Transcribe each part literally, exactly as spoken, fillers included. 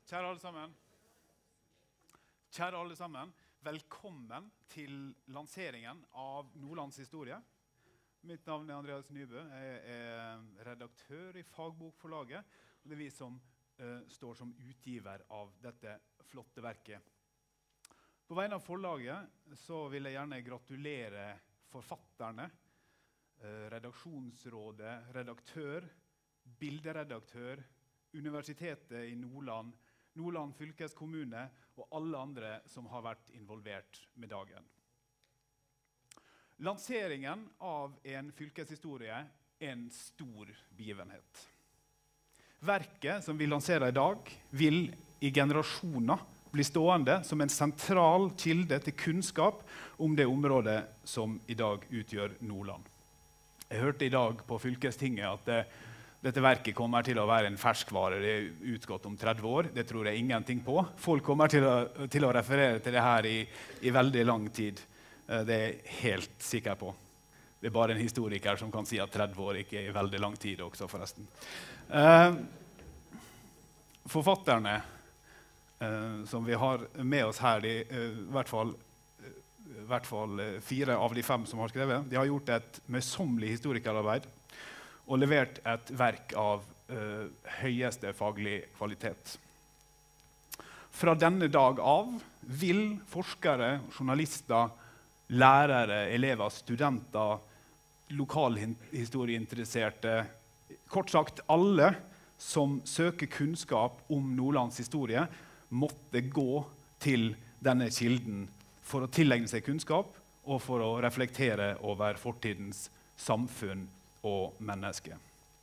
Kjære alle sammen. Kjære alle sammen, velkommen til lanseringen av Nordlands historie. Mitt navn er Andreas Nybø, jeg er redaktør i Fagbokforlaget, og det er vi som uh, står som utgiver av dette flotte verket. På vegne av forlaget så vil jeg gjerne gratulere forfatterne, uh, redaksjonsrådet, redaktør, bilderedaktør, Universitetet i Nordland, Nordland fylkeskommune og alle andre som har vært involvert med dagen. Lanseringen av en fylkeshistorie er en stor begivenhet. Verket som vi lanserer i dag vil i generasjoner bli stående som en sentral kilde til kunnskap om det området som i dag utgjør Nordland. Jeg hørte i dag på fylkestinget at det Dette verket kommer til å være en ferskvare. Det er utgått om tretti år. Det tror jeg ingenting på. Folk kommer til å, til å referere til det her i, i veldig lang tid. Det er jeg helt sikker på. Det er bare en historiker som kan si at tretti år ikke er veldig lang tid også, forresten. Eh, forfatterne eh, som vi har med oss her, de, eh, i hvert fall, eh, i hvert fall fire av de fem som har skrevet, de har gjort et møysommelig historikerarbeid og levert et verk av uh, høyeste faglig kvalitet. Fra denne dag av vil forskere, journalister, lærere, elever, studenter, lokalhistorieinteresserte, kort sagt alle som søker kunnskap om Nordlands historie, måtte gå til denne kilden for å tilegne seg kunnskap og for å reflektere over fortidens samfunn og menneske.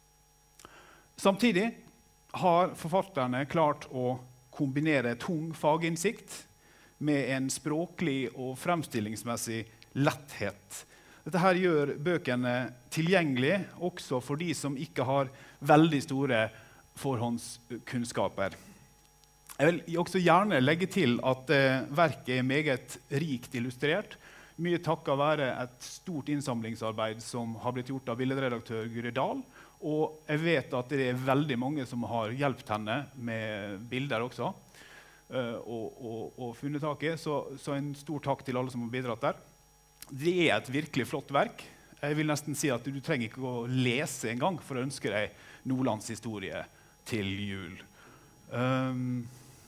Samtidig har forfatterne klart å kombinere tung faginnsikt med en språklig og fremstillingsmessig letthet. Dette her gjør bøkene tilgjengelige også for de som ikke har veldig store forhåndskunnskaper. Jeg vil også gjerne legge til at eh, verket er meget rikt illustrert, mye takket være et stort innsamlingsarbeid som har blitt gjort av billedredaktør Guri Dahl, og jeg vet at det er veldig mange som har hjulpet henne med bilder også, uh, og, og, og funnet tak i, så, så en stor takk til alle som har bidratt der. Det er et virkelig flott verk. Jeg vil nesten si at du trenger ikke å lese en gang for å ønske deg Nordlands historie til jul. Um,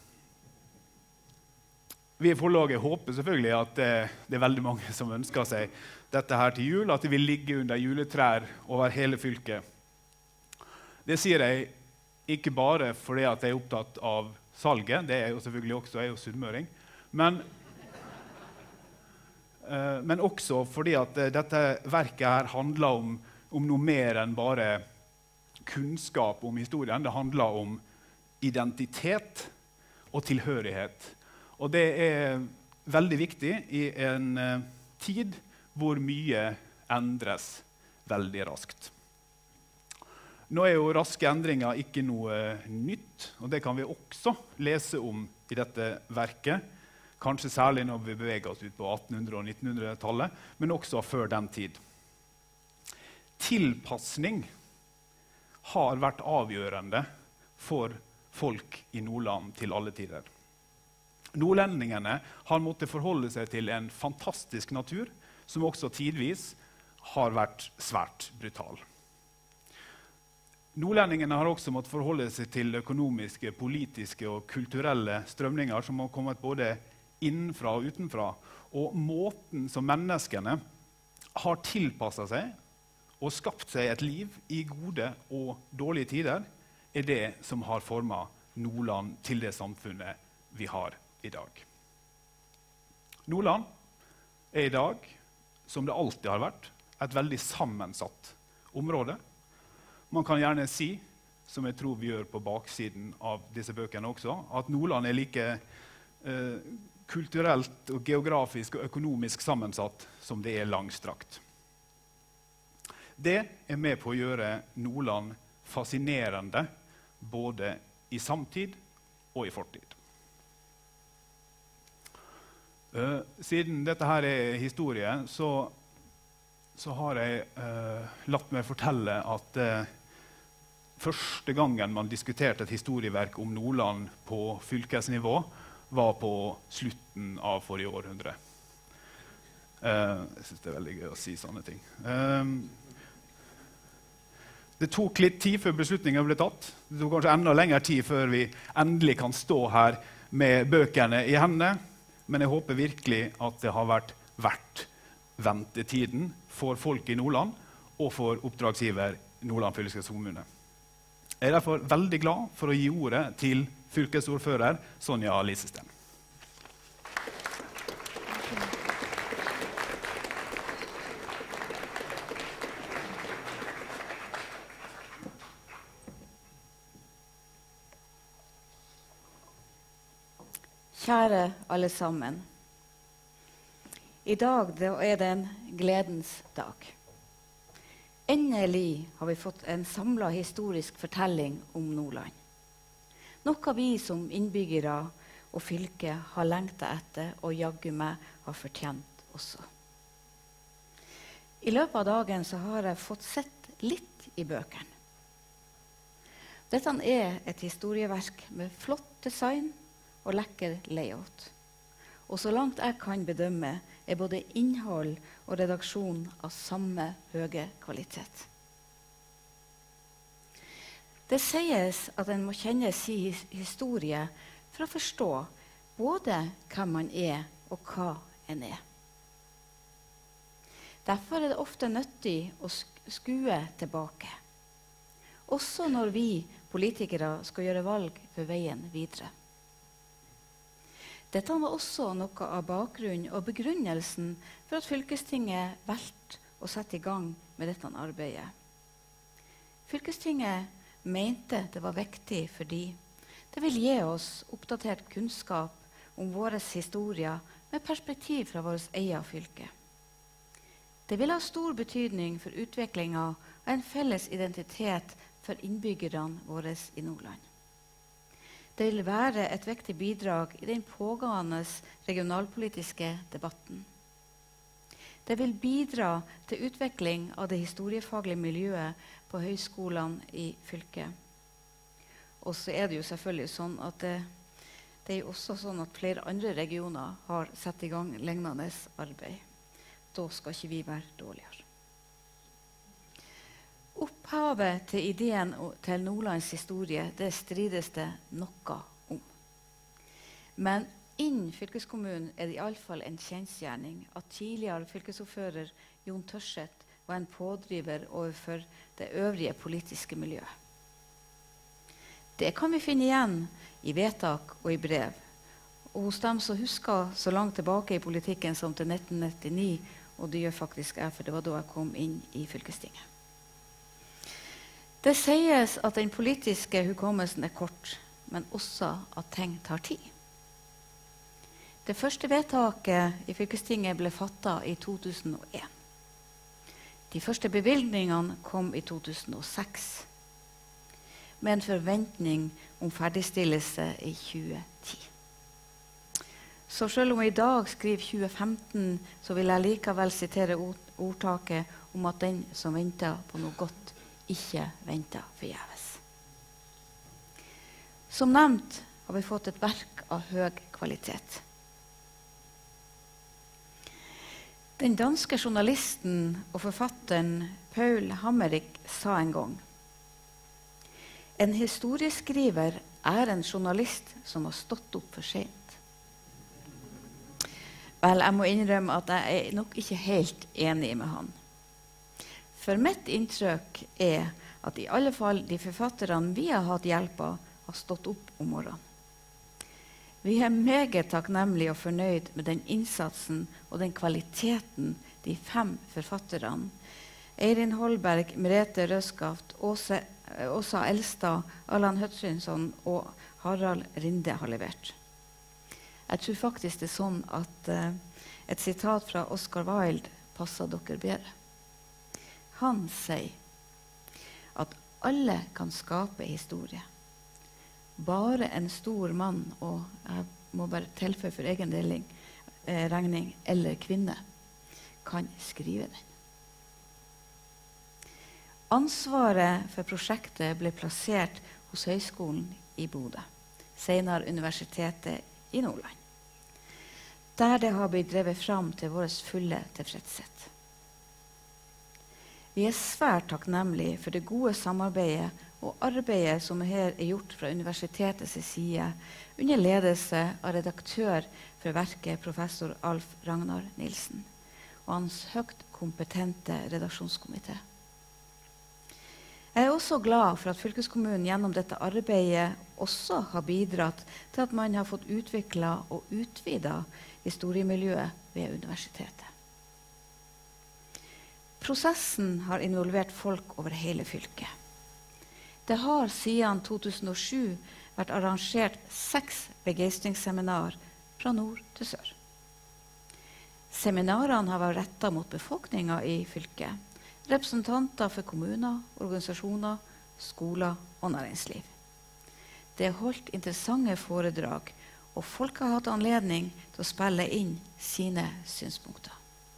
Vi i forlaget håper selvfølgelig at det, det er veldig mange som ønsker seg dette her til jul, at det vil ligge under juletrær over hele fylket. Det sier jeg ikke bare fordi at jeg er opptatt av salget, det er jeg jo selvfølgelig også, jeg er jo sunnmøring, men, uh, men også fordi at dette verket her handler om, om noe mer enn bare kunnskap om historien. Det handler om identitet og tilhørighet. Og det er veldig viktig i en uh, tid hvor mye endres veldig raskt. Nå er jo raske endringer ikke noe nytt, og det kan vi også lese om i dette verket, kanskje særlig når vi beveger oss ut på attenhundre- og nittenhundretallet, men også før den tid. Tilpassning har vært avgjørende for folk i Nordland til alle tider. Nordlendingene har måttet forholde seg til en fantastisk natur, som også tidvis har vært svært brutal. Nordlendingene har også måttet forholde seg til økonomiske, politiske og kulturelle strømninger som har kommet både innenfra og utenfra. Og måten som menneskene har tilpasset seg og skapt seg et liv i gode og dårlige tider, er det som har formet Nordland til det samfunnet vi har i dag. Nordland er i dag, som det alltid har vært, et veldig sammensatt område. Man kan gjerne si, som jeg tror vi gjør på baksiden av disse bøkene også, at Nordland er like eh, kulturelt og geografisk og økonomisk sammensatt som det er langstrakt. Det er med på å gjøre Nordland fascinerende både i samtid og i fortid. Uh, siden dette her er historie, så, så har jeg uh, latt meg fortelle at uh, første gangen man diskuterte et historieverk om Nordland på fylkesnivå, var på slutten av forrige århundre. Uh, jeg synes det er veldig gøy å si sånne ting. Um, det tok litt tid før beslutningen ble tatt. Det tok kanskje enda lengre tid før vi endelig kan stå her med bøkene i hendene. Men jeg håper virkelig at det har vært verdt ventetiden for folk i Nordland og for oppdragsgiver Nordland fylkeskommune. Jeg er derfor veldig glad for å gi ordet til fylkesordfører Sonja Lisesten. Kjære alle sammen. I dag er det en gledens dag. Endelig har vi fått en samlet historisk fortelling om Nordland. Noe vi som innbyggere og fylke har lengtet etter og jaggu meg har fortjent også. I løpet av dagen så har jeg fått sett litt i bøkene. Dette er et historieverk med flott design og lekker layout. Og så langt jeg kan bedømme, er både innhold og redaksjon av samme høye kvalitet. Det sies at en må kjenne sin historie for å forstå både hvem man er og hva en er. Derfor er det ofte nyttig å skue tilbake. Også når vi politikere skal gjøre valg for veien videre. Dette var også noe av bakgrunnen og begrunnelsen for at fylkestinget valgte å sette i gang med dette arbeidet. Fylkestinget mente det var viktig fordi det vil gi oss oppdatert kunnskap om vår historie med perspektiv fra vårt eget fylke. Det vil ha stor betydning for utviklingen av en felles identitet for innbyggerne våre i Nordland. Det vil være et viktig bidrag i den pågående regionalpolitiske debatten. Det vil bidra til utvikling av det historiefaglige miljøet på høyskolene i fylket. Og så er det jo selvfølgelig sånn at det, det er jo også sånn at flere andre regioner har satt i gang lignende arbeid. Da skal ikke vi være dårligere. Opphavet til ideen til Nordlands historie, det strides det noe om. Men innen fylkeskommunen er det i alle fall en kjensgjerning at tidligere fylkesordfører Jon Tørseth var en pådriver overfor det øvrige politiske miljøet. Det kan vi finne igjen i vedtak og i brev, og hos dem som husker så langt tilbake i politikken som til nitten nittini, og det gjør faktisk jeg, for det var da jeg kom inn i fylkestinget. Det sies at den politiske hukommelsen er kort, men også at ting tar tid. Det første vedtaket i fylkestinget ble fattet i to tusen og en. De første bevilgningene kom i to tusen og seks, med en forventning om ferdigstillelse i tjue ti. Så selv om jeg i dag skriver tjue femten, så vil jeg likevel sitere ordtaket om at den som venter på noe godt, ikke venter forgjeves. Som nevnt har vi fått et verk av høy kvalitet. Den danske journalisten og forfatteren Paul Hammerik sa en gang: en historieskriver er en journalist som har stått opp for sent. Vel, jeg må innrømme at jeg er nok ikke helt enig med han. For mitt inntrykk er at i alle fall de forfatterne vi har hatt hjelp av, har stått opp om morgenen. Vi er meget takknemlige og fornøyd med den innsatsen og den kvaliteten de fem forfatterne, Eirin Holberg, Merete Røskaft, Åse, Åsa Elstad, Allan Hutchinson og Harald Rinde har levert. Jeg tror faktisk det er sånn at uh, et sitat fra Oscar Wilde passer dere bedre. Han sier at alle kan skape historie. Bare en stor mann, og jeg må bare tilføye for egen deling, eh, regning, eller kvinne, kan skrive den. Ansvaret for prosjektet ble plassert hos Høgskolen i Bodø, senere Universitetet i Nordland, der det har blitt drevet fram til vår fulle tilfredshet. Vi er svært takknemlige for det gode samarbeidet og arbeidet som her er gjort fra universitetets side under ledelse av redaktør for verket professor Alf Ragnar Nilsen og hans høyt kompetente redaksjonskomité. Jeg er også glad for at fylkeskommunen gjennom dette arbeidet også har bidratt til at man har fått utviklet og utvidet historiemiljøet ved universitetet. Prosessen har involvert folk over hele fylket. Det har siden to tusen og sju vært arrangert seks begeistringsseminar fra nord til sør. Seminarene har vært rettet mot befolkningen i fylket, representanter for kommuner, organisasjoner, skoler og næringsliv. Det er holdt interessante foredrag, og folk har hatt anledning til å spille inn sine synspunkter.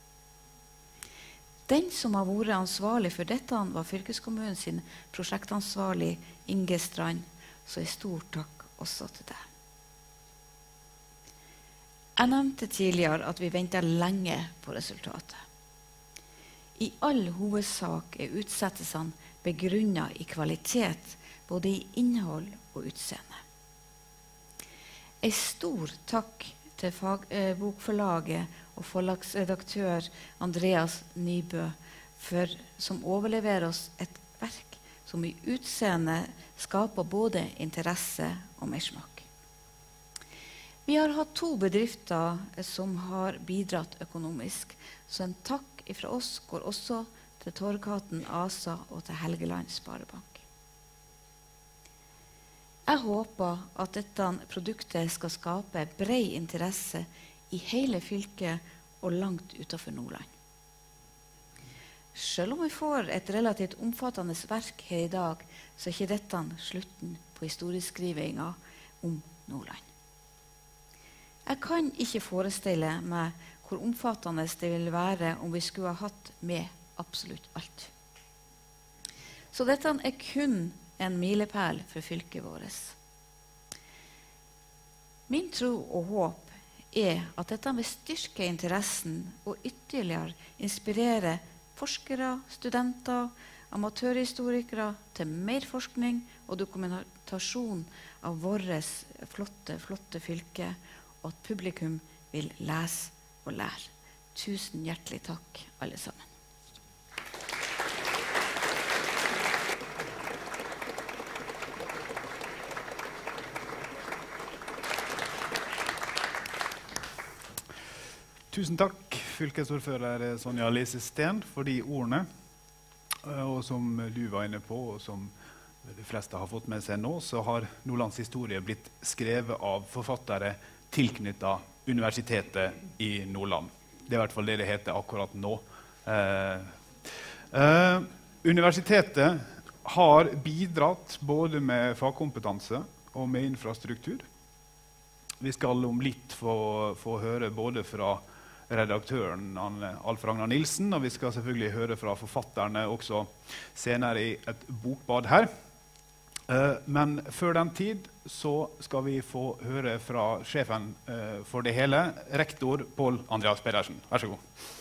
Den som har vært ansvarlig for dette var fylkeskommunen sin prosjektansvarlig Inge Strand, så en stor takk også til deg. Jeg nevnte tidligere at vi ventet lenge på resultatet. I all hovedsak er utsettelsene begrunnet i kvalitet, både i innhold og utseende. En stor takk til fag, eh, bokforlaget og forlagsredaktør Andreas Nybø, for, som overleverer oss et verk som i utseende skaper både interesse og mersmak. Vi har hatt to bedrifter som har bidratt økonomisk, så en takk fra oss går også til Torghatten ASA og til Helgeland Sparebank. Jeg håper at dette produktet skal skape bred interesse i hele fylket og langt utenfor Nordland. Selv om vi får et relativt omfattende verk her i dag, så er ikke dette slutten på historieskrivingen om Nordland. Jeg kan ikke forestille meg hvor omfattende det vil være om vi skulle ha hatt med absolutt alt. Så dette er kun en milepæl for fylket vårt. Min tro og håp er at dette vil styrke interessen og ytterligere inspirere forskere, studenter, amatørhistorikere til mer forskning og dokumentasjon av vårt flotte, flotte fylke, og at publikum vil lese og lære. Tusen hjertelig takk, alle sammen. Tusen takk, fylkesordfører Sonja Lise Steen, for de ordene, og som du var inne på, og som de fleste har fått med seg nå, så har Nordlands historie blitt skrevet av forfattere tilknyttet Universitetet i Nordland. Det er i hvert fall det det heter akkurat nå. Eh, eh, universitetet har bidratt både med fagkompetanse og med infrastruktur. Vi skal om litt få, få høre både fra redaktøren Alf Ragnar Nilsen, og vi skal selvfølgelig høre fra forfatterne også senere i et bokbad her. Uh, men før den tid så skal vi få høre fra sjefen uh, for det hele, rektor Pål Andreas Pedersen. Vær så god.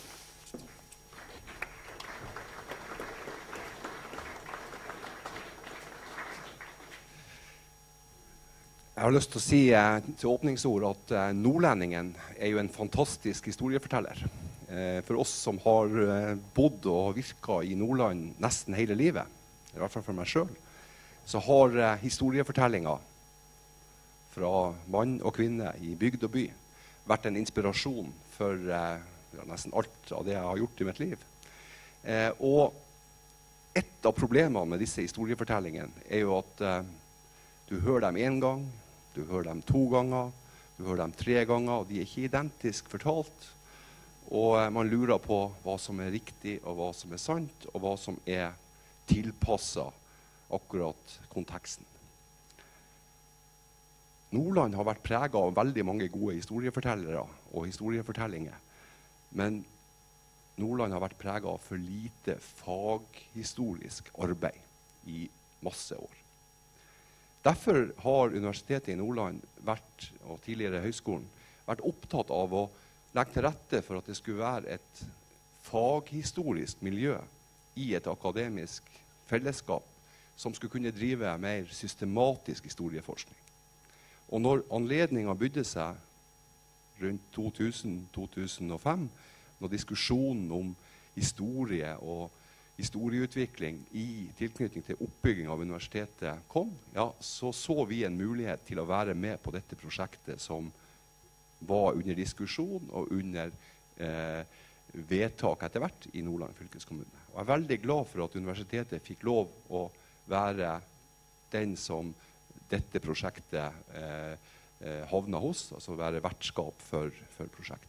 Jeg har lyst til å si eh, til åpningsord at eh, nordlendingen er jo en fantastisk historieforteller. Eh, for oss som har eh, bodd og virket i Nordland nesten hele livet, i hvert fall for meg selv, så har eh, historiefortellinger fra mann og kvinne i bygd og by vært en inspirasjon for eh, ja, nesten alt av det jeg har gjort i mitt liv. Eh, og et av problemene med disse historiefortellingene er jo at eh, du hører dem en gang, du hører dem to ganger, du hører dem tre ganger, og de er ikke identisk fortalt. Og eh, man lurer på hva som er riktig, og hva som er sant, og hva som er tilpasset akkurat konteksten. Nordland har vært preget av veldig mange gode historiefortellere og historiefortellinger. Men Nordland har vært preget av for lite faghistorisk arbeid i masse år. Derfor har Universitetet i Nordland vært, og tidligere Høgskolen, vært opptatt av å legge til rette for at det skulle være et faghistorisk miljø i et akademisk fellesskap som skulle kunne drive mer systematisk historieforskning. Og når anledningen bydde seg rundt to tusen til to tusen og fem, når diskusjonen om historie og historieutvikling i tilknytning til oppbygging av universitetet kom, ja, så så vi en mulighet til å være med på dette prosjektet som var under diskusjon og under eh, vedtak etter hvert i Nordland fylkeskommune. Og jeg er veldig glad for at universitetet fikk lov å være den som dette prosjektet eh, eh, havna hos, altså være vertskap for, for prosjektet.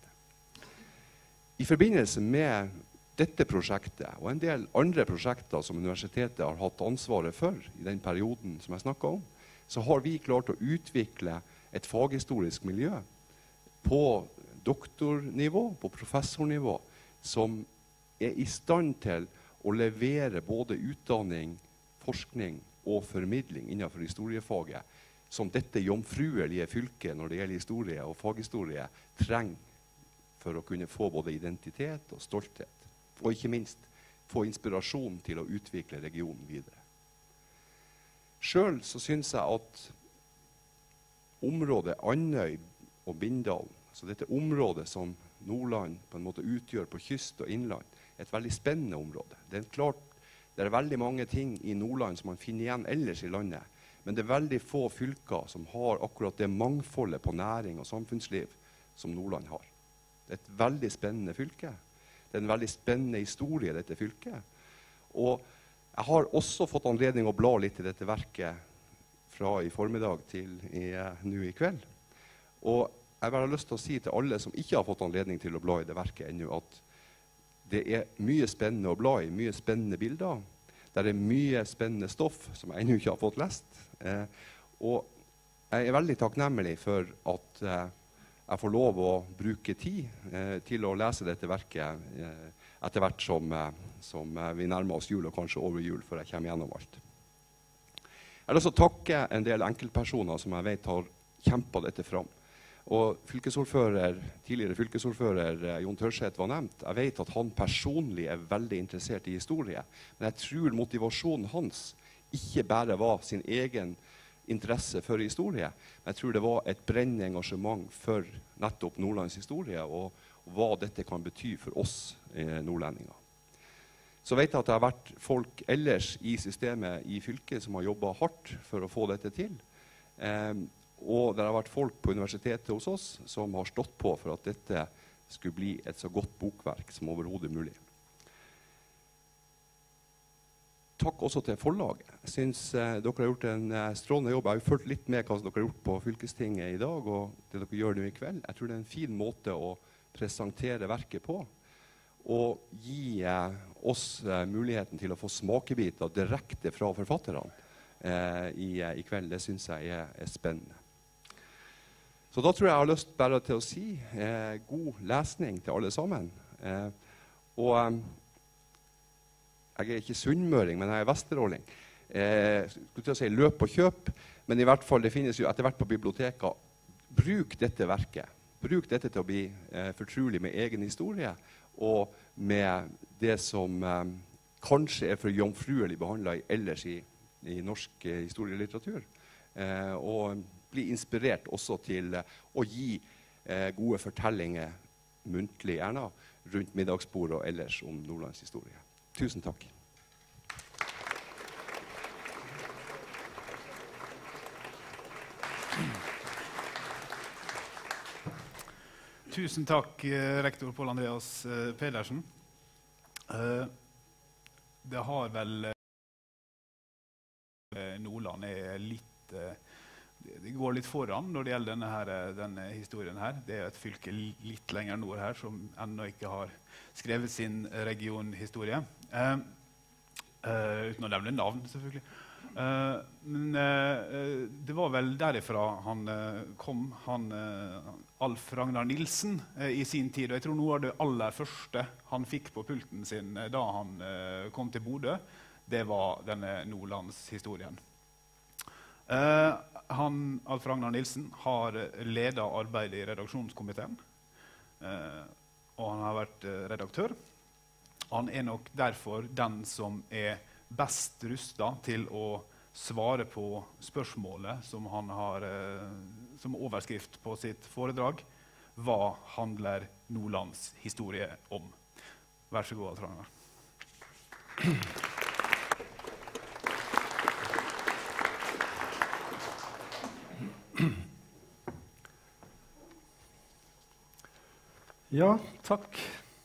I forbindelse med dette prosjektet og en del andre prosjekter som universitetet har hatt ansvaret for i den perioden som jeg snakket om, så har vi klart å utvikle et faghistorisk miljø på doktornivå, på professornivå, som er i stand til å levere både utdanning, forskning og formidling innenfor historiefaget, som dette jomfruelige fylket når det gjelder historie og faghistorie trenger for å kunne få både identitet og stolthet, og ikke minst få inspirasjon til å utvikle regionen videre. Selv så synes jeg at området Andøy og Bindal, så dette området som Nordland på en måte utgjør på kyst og innland, er et veldig spennende område. Det er klart, det er veldig mange ting i Nordland som man finner igjen ellers i landet, men det er veldig få fylker som har akkurat det mangfoldet på næring og samfunnsliv som Nordland har. Det er et veldig spennende fylke. Det er en veldig spennende historie, dette fylket. Og jeg har også fått anledning å bla litt i dette verket fra i formiddag til i, nå i kveld. Og jeg har lyst til å si til alle som ikke har fått anledning til å bla i det verket ennå, at det er mye spennende å bla i, mye spennende bilder. Det er mye spennende stoff som jeg ennå ikke har fått lest. Eh, og jeg er veldig takknemlig for at eh, jeg får lov å bruke tid eh, til å lese dette verket eh, etter hvert som, eh, som eh, vi nærmer oss jul, og kanskje over jul, før jeg kommer gjennom alt. Jeg har lyst til å takke en del enkeltpersoner som jeg vet har kjempet dette fram. Og fylkesordfører, tidligere fylkesordfører eh, Jon Tørseth var nevnt. Jeg vet at han personlig er veldig interessert i historie, men jeg tror motivasjonen hans ikke bare var sin egen interesse for historie, men jeg tror det var et brennende engasjement for nettopp Nordlands historie, og, og hva dette kan bety for oss eh, nordlendinger. Så vet jeg at det har vært folk ellers i systemet i fylket som har jobbet hardt for å få dette til. Eh, og det har vært folk på universitetet hos oss som har stått på for at dette skulle bli et så godt bokverk som overhodet mulig. Takk også til forlaget. Jeg synes eh, dere har gjort en eh, strålende jobb. Jeg har jo følt litt med hva dere har gjort på fylkestinget i dag, og det dere gjør nå i kveld. Jeg tror det er en fin måte å presentere verket på, og gi eh, oss eh, muligheten til å få smakebiter direkte fra forfatterne eh, i, i kveld. Det synes jeg er, er spennende. Så da tror jeg jeg har lyst bare til å si eh, god lesning til alle sammen. Eh, og eh, jeg er ikke sunnmøring, men jeg er vesteråling. Eh, skulle til å si løp og kjøp, men i hvert fall det finnes jo etter hvert på biblioteket. Bruk dette verket. Bruk dette til å bli eh, fortrolig med egen historie, og med det som eh, kanskje er for jomfruelig behandlet ellers i, i norsk eh, historielitteratur. Eh, og bli inspirert også til eh, å gi eh, gode fortellinger, muntlig gjerne, rundt middagsbordet og ellers om Nordlands historie. Tusen takk. Tusen takk, rektor Pål Andreas Pedersen. Det har vel Nordland er litt, det går litt foran når det gjelder denne, her, denne historien her. Det er et fylke litt lenger nord her som ennå ikke har skrevet sin regionhistorie. Uh, uh, uten å nevne navn, selvfølgelig. Uh, men uh, det var vel derifra han uh, kom, han uh, Alf Ragnar Nilsen, uh, i sin tid. Og jeg tror noe av det aller første han fikk på pulten sin uh, da han uh, kom til Bodø, det var denne Nordlandshistorien. Uh, han, Alf Ragnar Nilsen, har ledet arbeidet i redaksjonskomiteen, uh, og han har vært uh, redaktør. Han er nok derfor den som er best rustet til å svare på spørsmålet som han har eh, som overskrift på sitt foredrag. Hva handler Nordlands historie om? Vær så god, Ragnar. Ja, takk.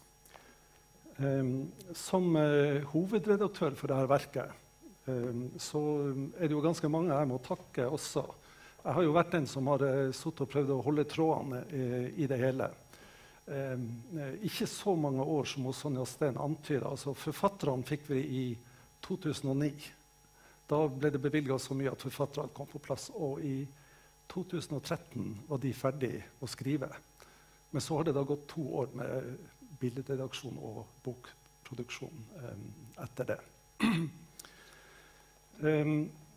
Um, som uh, hovedredaktør for dette verket, um, så er det jo ganske mange jeg må takke også. Jeg har jo vært den som har uh, suttet og prøvd å holde trådene uh, i det hele. Um, uh, ikke så mange år som hos Sonja Steen antyder. Altså, forfatterne fikk vi i to tusen og ni. Da ble det bevilget så mye at forfatterne kom på plass. Og i to tusen og tretten var de ferdige å skrive. Men så har det da gått to år med billedredaksjon og bokproduksjon um, etter det. um,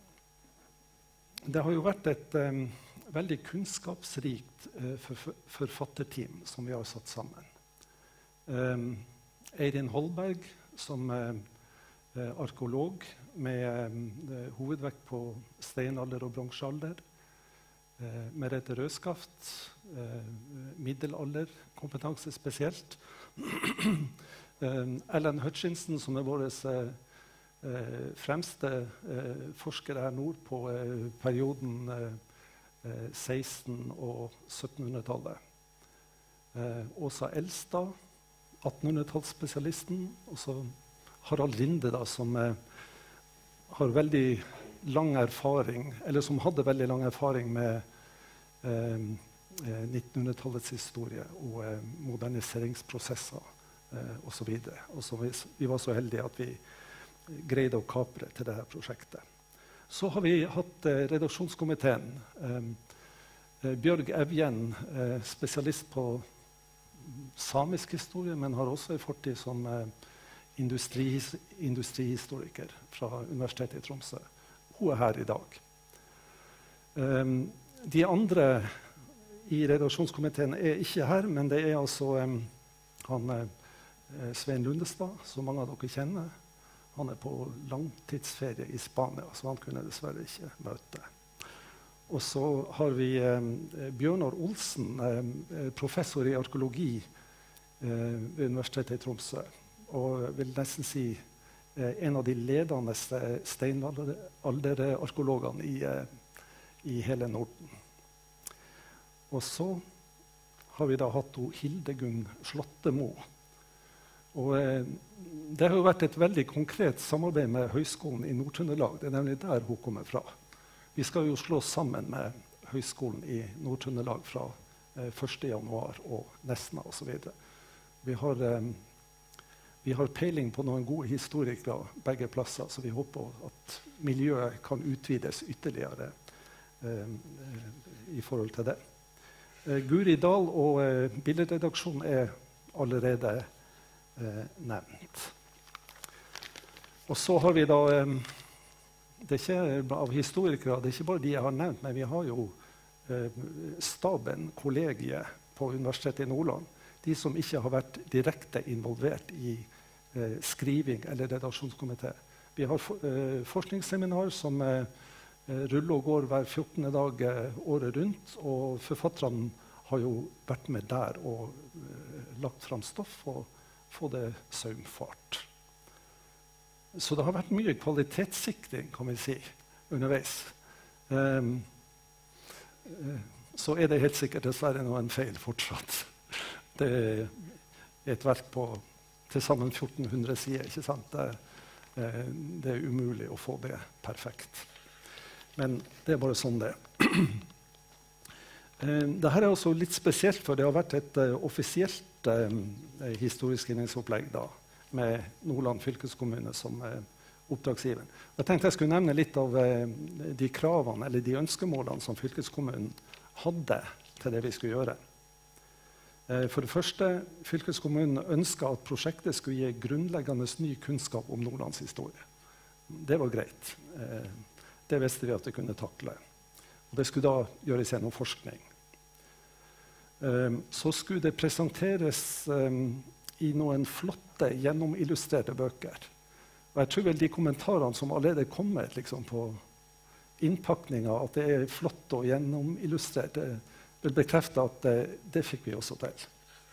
det har jo vært et um, veldig kunnskapsrikt uh, for, forfatterteam som vi har satt sammen. Um, Eirin Holberg som uh, uh, arkeolog med um, hovedvekt på steinalder og bronsealder. Uh, Merete Røskaft, uh, middelalderkompetanse spesielt. uh, Ellen Hutchinson, som er vår uh, uh, fremste uh, forsker her nord på uh, perioden uh, uh, seksten- og syttenhundretallet. Uh, Åsa Elstad, attenhundretallsspesialisten, og så Harald Linde, da, som uh, har veldig lang erfaring, eller som hadde veldig lang erfaring med eh, nittenhundretallets historie og eh, moderniseringsprosesser eh, osv. Og så vi, vi var så heldige at vi greide å kapre til dette prosjektet. Så har vi hatt eh, redaksjonskomiteen. Eh, eh, Bjørg Evjen, eh, spesialist på samisk historie, men har også en fortid som eh, industri, industrihistoriker fra Universitetet i Tromsø. Hun er her i dag. Um, de andre i redaksjonskomiteen er ikke her, men det er altså um, han, uh, Svein Lundestad, som mange av dere kjenner. Han er på langtidsferie i Spania, så han kunne dessverre ikke møte. Og så har vi um, Bjørnar Olsen, um, professor i arkeologi uh, ved Universitetet i Tromsø. Og vil nesten si en av de ledende steinalderarkeologene i, i hele Norden. Og så har vi da hatt Hildegunn Slåttemo. Og eh, det har jo vært et veldig konkret samarbeid med Høgskolen i Nord-Trøndelag. Det er nemlig der hun kommer fra. Vi skal jo slå sammen med Høgskolen i Nord-Trøndelag fra eh, første januar og Nesna og så videre. Vi har eh, Vi har peiling på noen gode historikere begge plasser, så vi håper at miljøet kan utvides ytterligere eh, i forhold til det. Eh, Guri Dahl og eh, billedredaksjon er allerede eh, nevnt. Og så har vi da eh, det er ikke av historikere, det er ikke bare de jeg har nevnt, men vi har jo eh, staben, kollegiet på Universitetet i Nordland. De som ikke har vært direkte involvert i eh, skriving eller redaksjonskomité. Vi har for, eh, forskningsseminar som eh, ruller og går hver fjortende dag eh, året rundt. Og forfatterne har jo vært med der og eh, lagt fram stoff og få det saumfart. Så det har vært mye kvalitetssikring, kan vi si, underveis. Um, uh, så er det helt sikkert dessverre noen feil fortsatt. Det er et verk på til sammen fjorten hundre sider, ikke sant? Det, uh, det er umulig å få det perfekt. Men det er bare sånn det er. uh, Dette er også litt spesielt, for det har vært et uh, offisielt uh, historisk innholdsopplegg da, med Nordland fylkeskommune som uh, oppdragsgiveren. Jeg tenkte jeg skulle nevne litt av eh, de kravene eller de ønskemålene som fylkeskommunen hadde til det vi skulle gjøre. Eh, for det første, fylkeskommunen ønsket at prosjektet skulle gi grunnleggende ny kunnskap om Nordlands historie. Det var greit. Eh, det visste vi at det kunne takle. Og det skulle da gjøres gjennom forskning. Um, så skulle det presenteres um, i noen flotte, gjennomillustrerte bøker. Og jeg tror vel de kommentarene som allerede kommer liksom, på innpakninga, at det er flott og gjennomillustrert, det vil bekrefte at det, det fikk vi også til.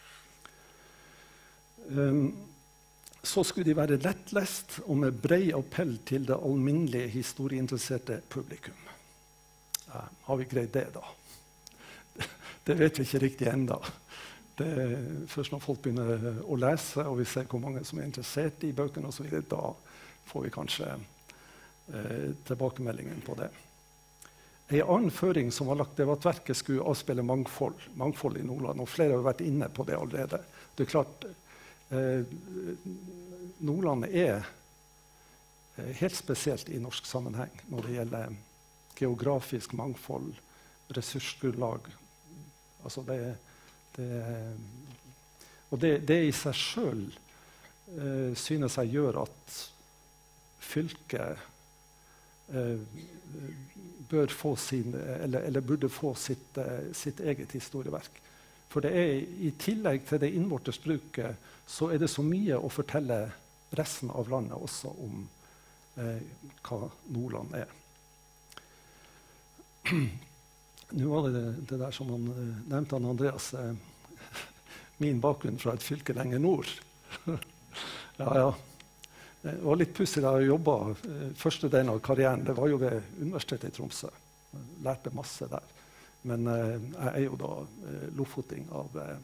Um, så skulle de være lettlest og med bred appell til det alminnelige historieinteresserte publikum. Ja, har vi greid det, da? Det vet vi ikke riktig enda. Det er først når folk begynner å lese, og vi ser hvor mange som er interessert i bøkene, og så videre, da får vi kanskje eh, tilbakemeldingen på det. En annen føring som var lagt, det var at verket skulle avspille mangfold, mangfold i Nordland, og flere har vært inne på det allerede. Det er klart, eh, Nordland er eh, helt spesielt i norsk sammenheng når det gjelder geografisk mangfold, ressursgrunnlag. Altså det, det, og det, det i seg selv eh, synes jeg gjør at fylket eh, bør få sin, eller, eller burde få sitt, eh, sitt eget historieverk. For det er, i tillegg til det innvortes bruket, så er det så mye å fortelle resten av landet også om eh, hva Nordland er. Nå var det det der som han uh, nevnte, han Andreas, uh, min bakgrunn fra et fylke lenger nord. ja, ja. Det var litt pussig da jeg jobbet. Uh, første delen av karrieren, det var jo ved Universitetet i Tromsø. Jeg lærte masse der. Men uh, jeg er jo da uh, lofoting av uh,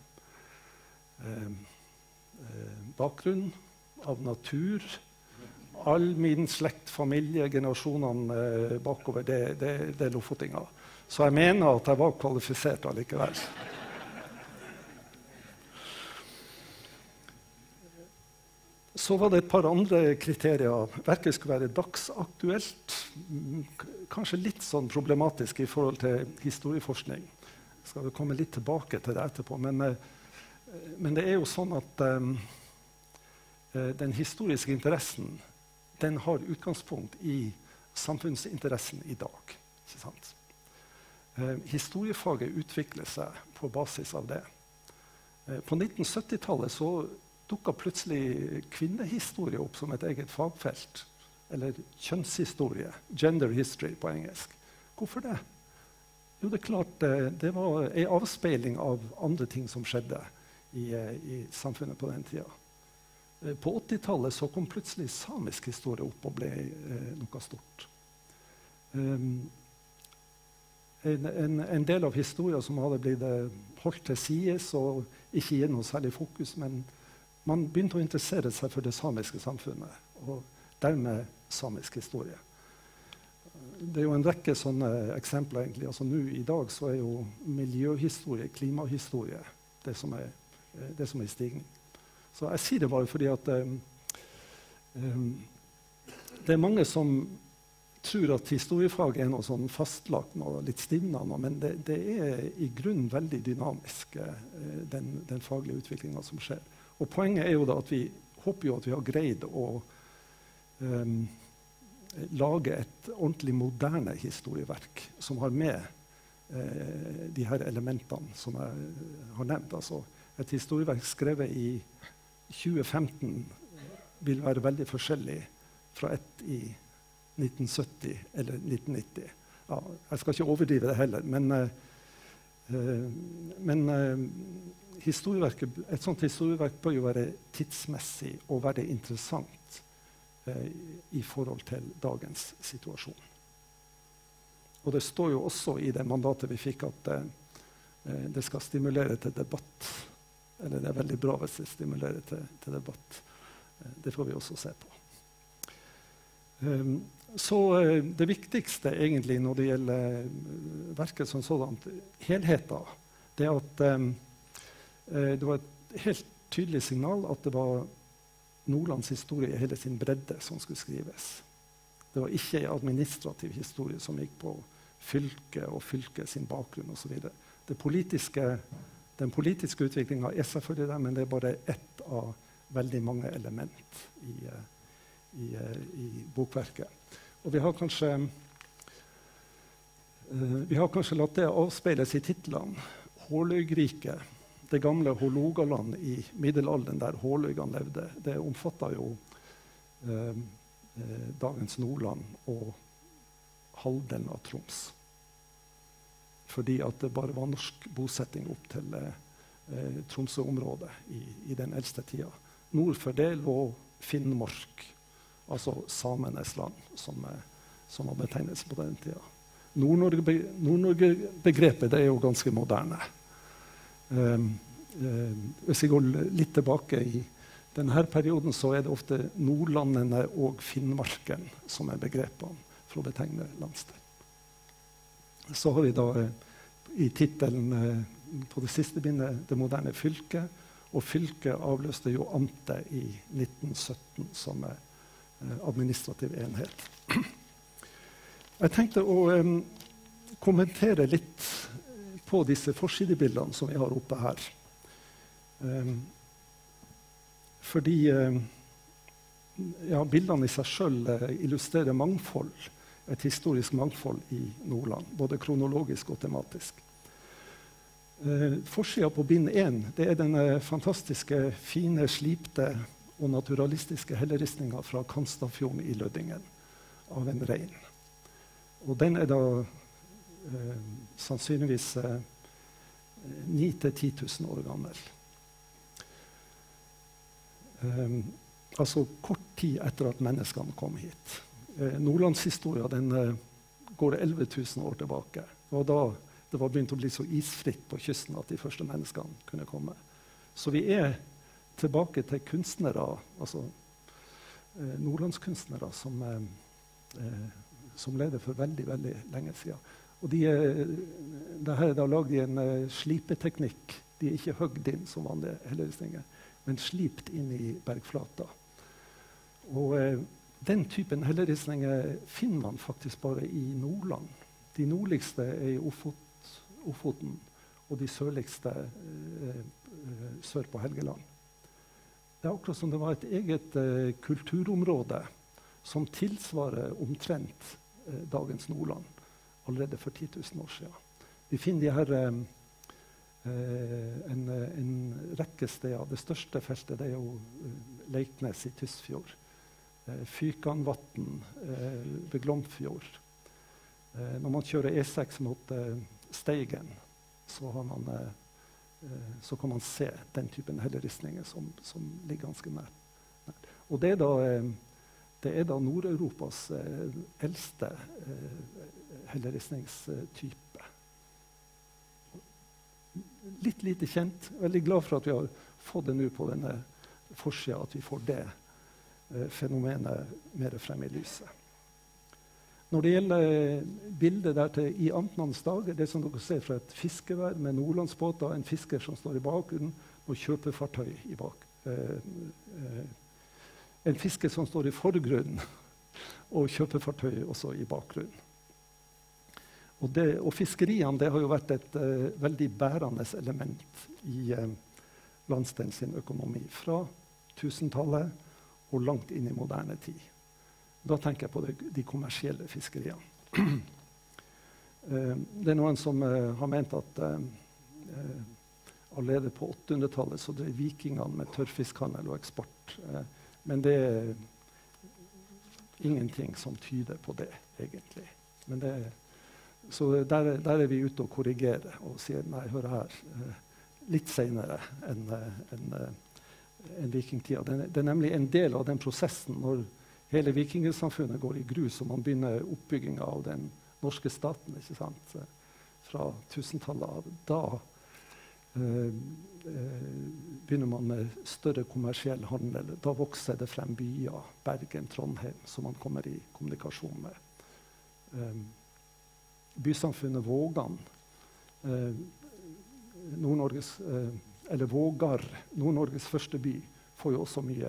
uh, bakgrunn, av natur. All min slekt, familie, generasjonene uh, bakover, det, det, det er lofotinger. Så jeg mener at jeg var kvalifisert allikevel. Så var det et par andre kriterier. Verket skulle være dagsaktuelt. Kanskje litt sånn problematisk i forhold til historieforskning. Jeg skal komme litt tilbake til det etterpå. Men, men det er jo sånn at um, den historiske interessen, den har utgangspunkt i samfunnsinteressen i dag. Ikke sant? Eh, historiefaget utvikler seg på basis av det. Eh, på nitten sytti-tallet så dukket plutselig kvinnehistorie opp som et eget fagfelt. Eller kjønnshistorie, gender history på engelsk. Hvorfor det? Jo, det er klart eh, det var en avspeiling av andre ting som skjedde i, eh, i samfunnet på den tida. Eh, på åttitallet så kom plutselig samisk historie opp og ble eh, noe stort. Um, En, en, en del av historien som hadde blitt holdt til sides og ikke gitt noe særlig fokus, men man begynte å interessere seg for det samiske samfunnet, og dermed samisk historie. Det er jo en rekke sånne eksempler egentlig. Altså nå i dag så er jo miljøhistorie, klimahistorie, det som er, det som er i stigning. Så jeg sier det bare fordi at um, um, det er mange som tror at historiefag er noe sånn fastlagt og litt stivnende, men det, det er i grunnen veldig dynamisk, den, den faglige utviklingen som skjer. Og poenget er jo da at vi håper jo at vi har greid å um, lage et ordentlig moderne historieverk som har med uh, de her elementene som jeg har nevnt. Altså, et historieverk skrevet i tjue femten vil være veldig forskjellig fra et i nitten sytti eller nitten nitti. Ja, jeg skal ikke overdrive det heller, men, uh, men uh, historieverket, et sånt historieverk bør jo være tidsmessig og være interessant uh, i forhold til dagens situasjon. Og det står jo også i det mandatet vi fikk at uh, det skal stimulere til debatt. Eller det er veldig bra hvis det stimulerer til, til debatt. Uh, det får vi også se på. Um, Så uh, det viktigste egentlig når det gjelder uh, verket som sådant, helheten, det er at um, uh, det var et helt tydelig signal at det var Nordlands historie i hele sin bredde som skulle skrives. Det var ikke en administrativ historie som gikk på fylket og fylket sin bakgrunn og så videre. Det politiske, den politiske utviklingen er selvfølgelig der, men det er bare ett av veldig mange element i, i, i bokverket. Og vi har kanskje, uh, vi har kanskje latt det avspeiles i titlene. Håløygriket, det gamle Hålogaland i middelalderen der håløygene levde, det omfattet jo uh, uh, dagens Nordland og halvdelen av Troms. Fordi at det bare var norsk bosetting opp til uh, Tromsø-området i, i den eldste tida. Nord for det lå Finnmark, altså samenes land, som, som var betegnelse på den tida. Nord-Norge-begrepet det er jo ganske moderne. Um, um, hvis jeg går litt tilbake i denne perioden, så er det ofte Nordlandene og Finnmarken som er begrepene for å betegne landsdel. Så har vi da uh, i titelen uh, på det siste bindet det moderne fylket, og fylket avløste jo amtet i nitten sytten som er administrativ enhet. Jeg tenkte å um, kommentere litt på disse forsidebildene som vi har oppe her. Um, fordi um, ja, bildene i seg selv uh, illustrerer mangfold, et historisk mangfold i Nordland, både kronologisk og tematisk. Uh, Forsiden på bind én, det er denne fantastiske, fine, slipte og naturalistiske helleristninger fra Kanstadfjorden i Lødingen av en rein. Og den er da uh, sannsynligvis uh, ni til ti tusen år gammel. Um, altså kort tid etter at menneskene kom hit. Uh, Nordlandshistoria den uh, går elleve tusen år tilbake. Og da det var begynt å bli så isfritt på kysten at de første menneskene kunne komme. Så vi er tilbake til kunstnere, altså eh, nordlandskunstnere som, eh, som levde for veldig, veldig lenge siden. Og de er, det her er da laget i en eh, slipeteknikk. De er ikke høgd inn som vanlige helleristninger, men slipt inn i bergflata. Og eh, den typen helleristninger finner man faktisk bare i Nordland. De nordligste er i Ofot, Ofoten, og de sørligste eh, eh, sør på Helgeland. Det er akkurat som det var et eget eh, kulturområde som tilsvarer omtrent eh, dagens Nordland, allerede for ti tusen år siden. Vi finner de her eh, en, en rekke steder. Det største feltet det er jo eh, Leiknes i Tysfjord, eh, Fykanvatn eh, ved Glomfjord. Eh, når man kjører E seks mot eh, Steigen, så, har man, eh, så kan man se den typen helleristninger som, som ligger ganske nær. Og det er da, eh, det er da Nord-Europas eh, eldste eh, helleristningstype. Litt lite kjent. Veldig glad for at vi har fått det nå på denne forsiden, at vi får det eh, fenomenet mer frem i lyset. Når det gjelder bildet der til i amtmannens dager, det som dere ser fra et fiskevær med nordlandsbåter, en fisker som står i bakgrunnen, og kjøpefartøy i bak. Eh, eh, en fisker som står i forgrunnen, og kjøpefartøy også i bakgrunnen. Og, det, og fiskeriene det har jo vært et eh, veldig bærende element i eh, landsdelen sin økonomi, fra tusentallet og langt inn i moderne tid. Da tenker jeg på det, de kommersielle fiskeriene. uh, det er noen som uh, har ment at uh, uh, allerede på åttehundretallet så drev vikingene med tørrfiskhandel og eksport. Uh, men det er ingenting som tyder på det, egentlig. Men det, så der, der er vi ute og korrigerer og sier nei, hør her, uh, litt senere enn uh, en, uh, en vikingtida. Det, det er nemlig en del av den prosessen når hele vikingsamfunnet går i grus, og man begynner oppbygginga av den norske staten, ikke sant? Fra tusentallet av. Da eh, begynner man med større kommersiell handel. Da vokser det frem byer, Bergen, Trondheim, som man kommer i kommunikasjon med. Eh, bysamfunnet Vågan, eh, Nord-Norges, eh, eller Vågar, Nord-Norges første by, får jo også mye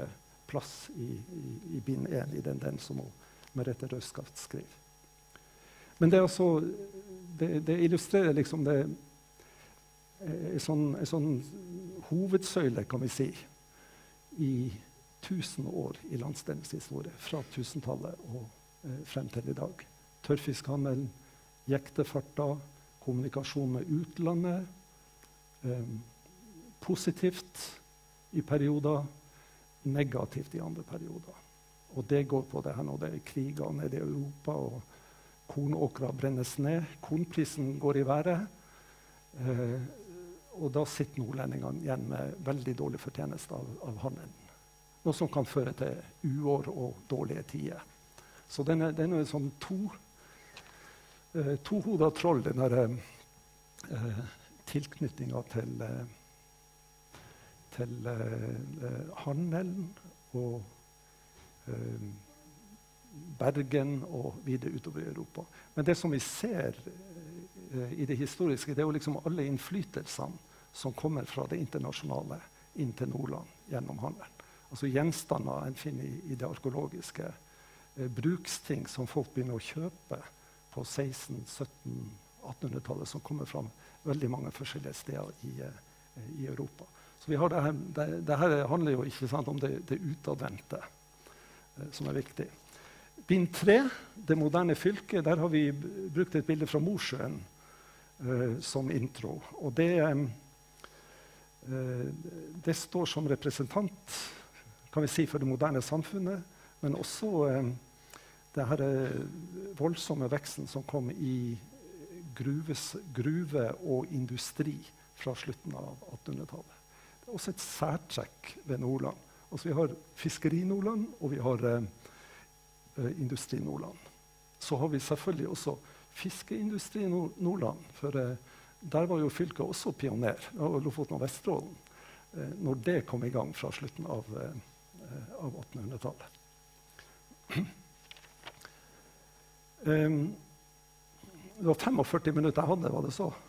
plass i, i, i bind én, i den, den som Merete Røskaft skriver. Men det, er altså, det, det illustrerer liksom det en sånn, en sånn hovedsøyle, kan vi si, i tusen år i landsdelens historie, fra tusentallet og eh, frem til i dag. Tørrfiskhandel, jektefarter, kommunikasjon med utlandet, eh, positivt i perioder, negativt i andre perioder. Og det går på det her når det er kriger nede i Europa, og kornåkra brennes ned, kornprisen går i været, eh, og da sitter nordlendingene igjen med veldig dårlig fortjeneste av, av handelen. Noe som kan føre til uår og dårlige tider. Så den er, den er en sånn to, eh, tohodet troll, den der eh, tilknytninga til, eh, til eh, handelen og eh, Bergen og videre utover i Europa. Men det som vi ser eh, i det historiske, det er jo liksom alle innflytelsene som kommer fra det internasjonale inn til Nordland gjennom handelen. Altså gjenstander en finner i, i det arkeologiske. Eh, bruksting som folk begynner å kjøpe på seksten-, sytten-, attenhundretallet, som kommer fra veldig mange forskjellige steder i, eh, i Europa. Så vi har det, her, det, det her handler jo ikke sant, om det, det utadvendte, eh, som er viktig. Bind tre, det moderne fylket, der har vi brukt et bilde fra Mosjøen eh, som intro. Og det, eh, det står som representant, kan vi si, for det moderne samfunnet, men også eh, det her voldsomme veksten som kom i gruves, gruve og industri fra slutten av attenhundretallet. Det er også et særtrekk ved Nordland. Altså, vi har fiskeri-Nordland, og vi har eh, Industri-Nordland. Så har vi selvfølgelig også Fiskeindustri-Nordland, for eh, der var jo fylket også pioner, og Lofoten og Vesterålen, eh, når det kom i gang fra slutten av, eh, av attenhundretallet. um, det var førtifem minutter jeg hadde, var det så?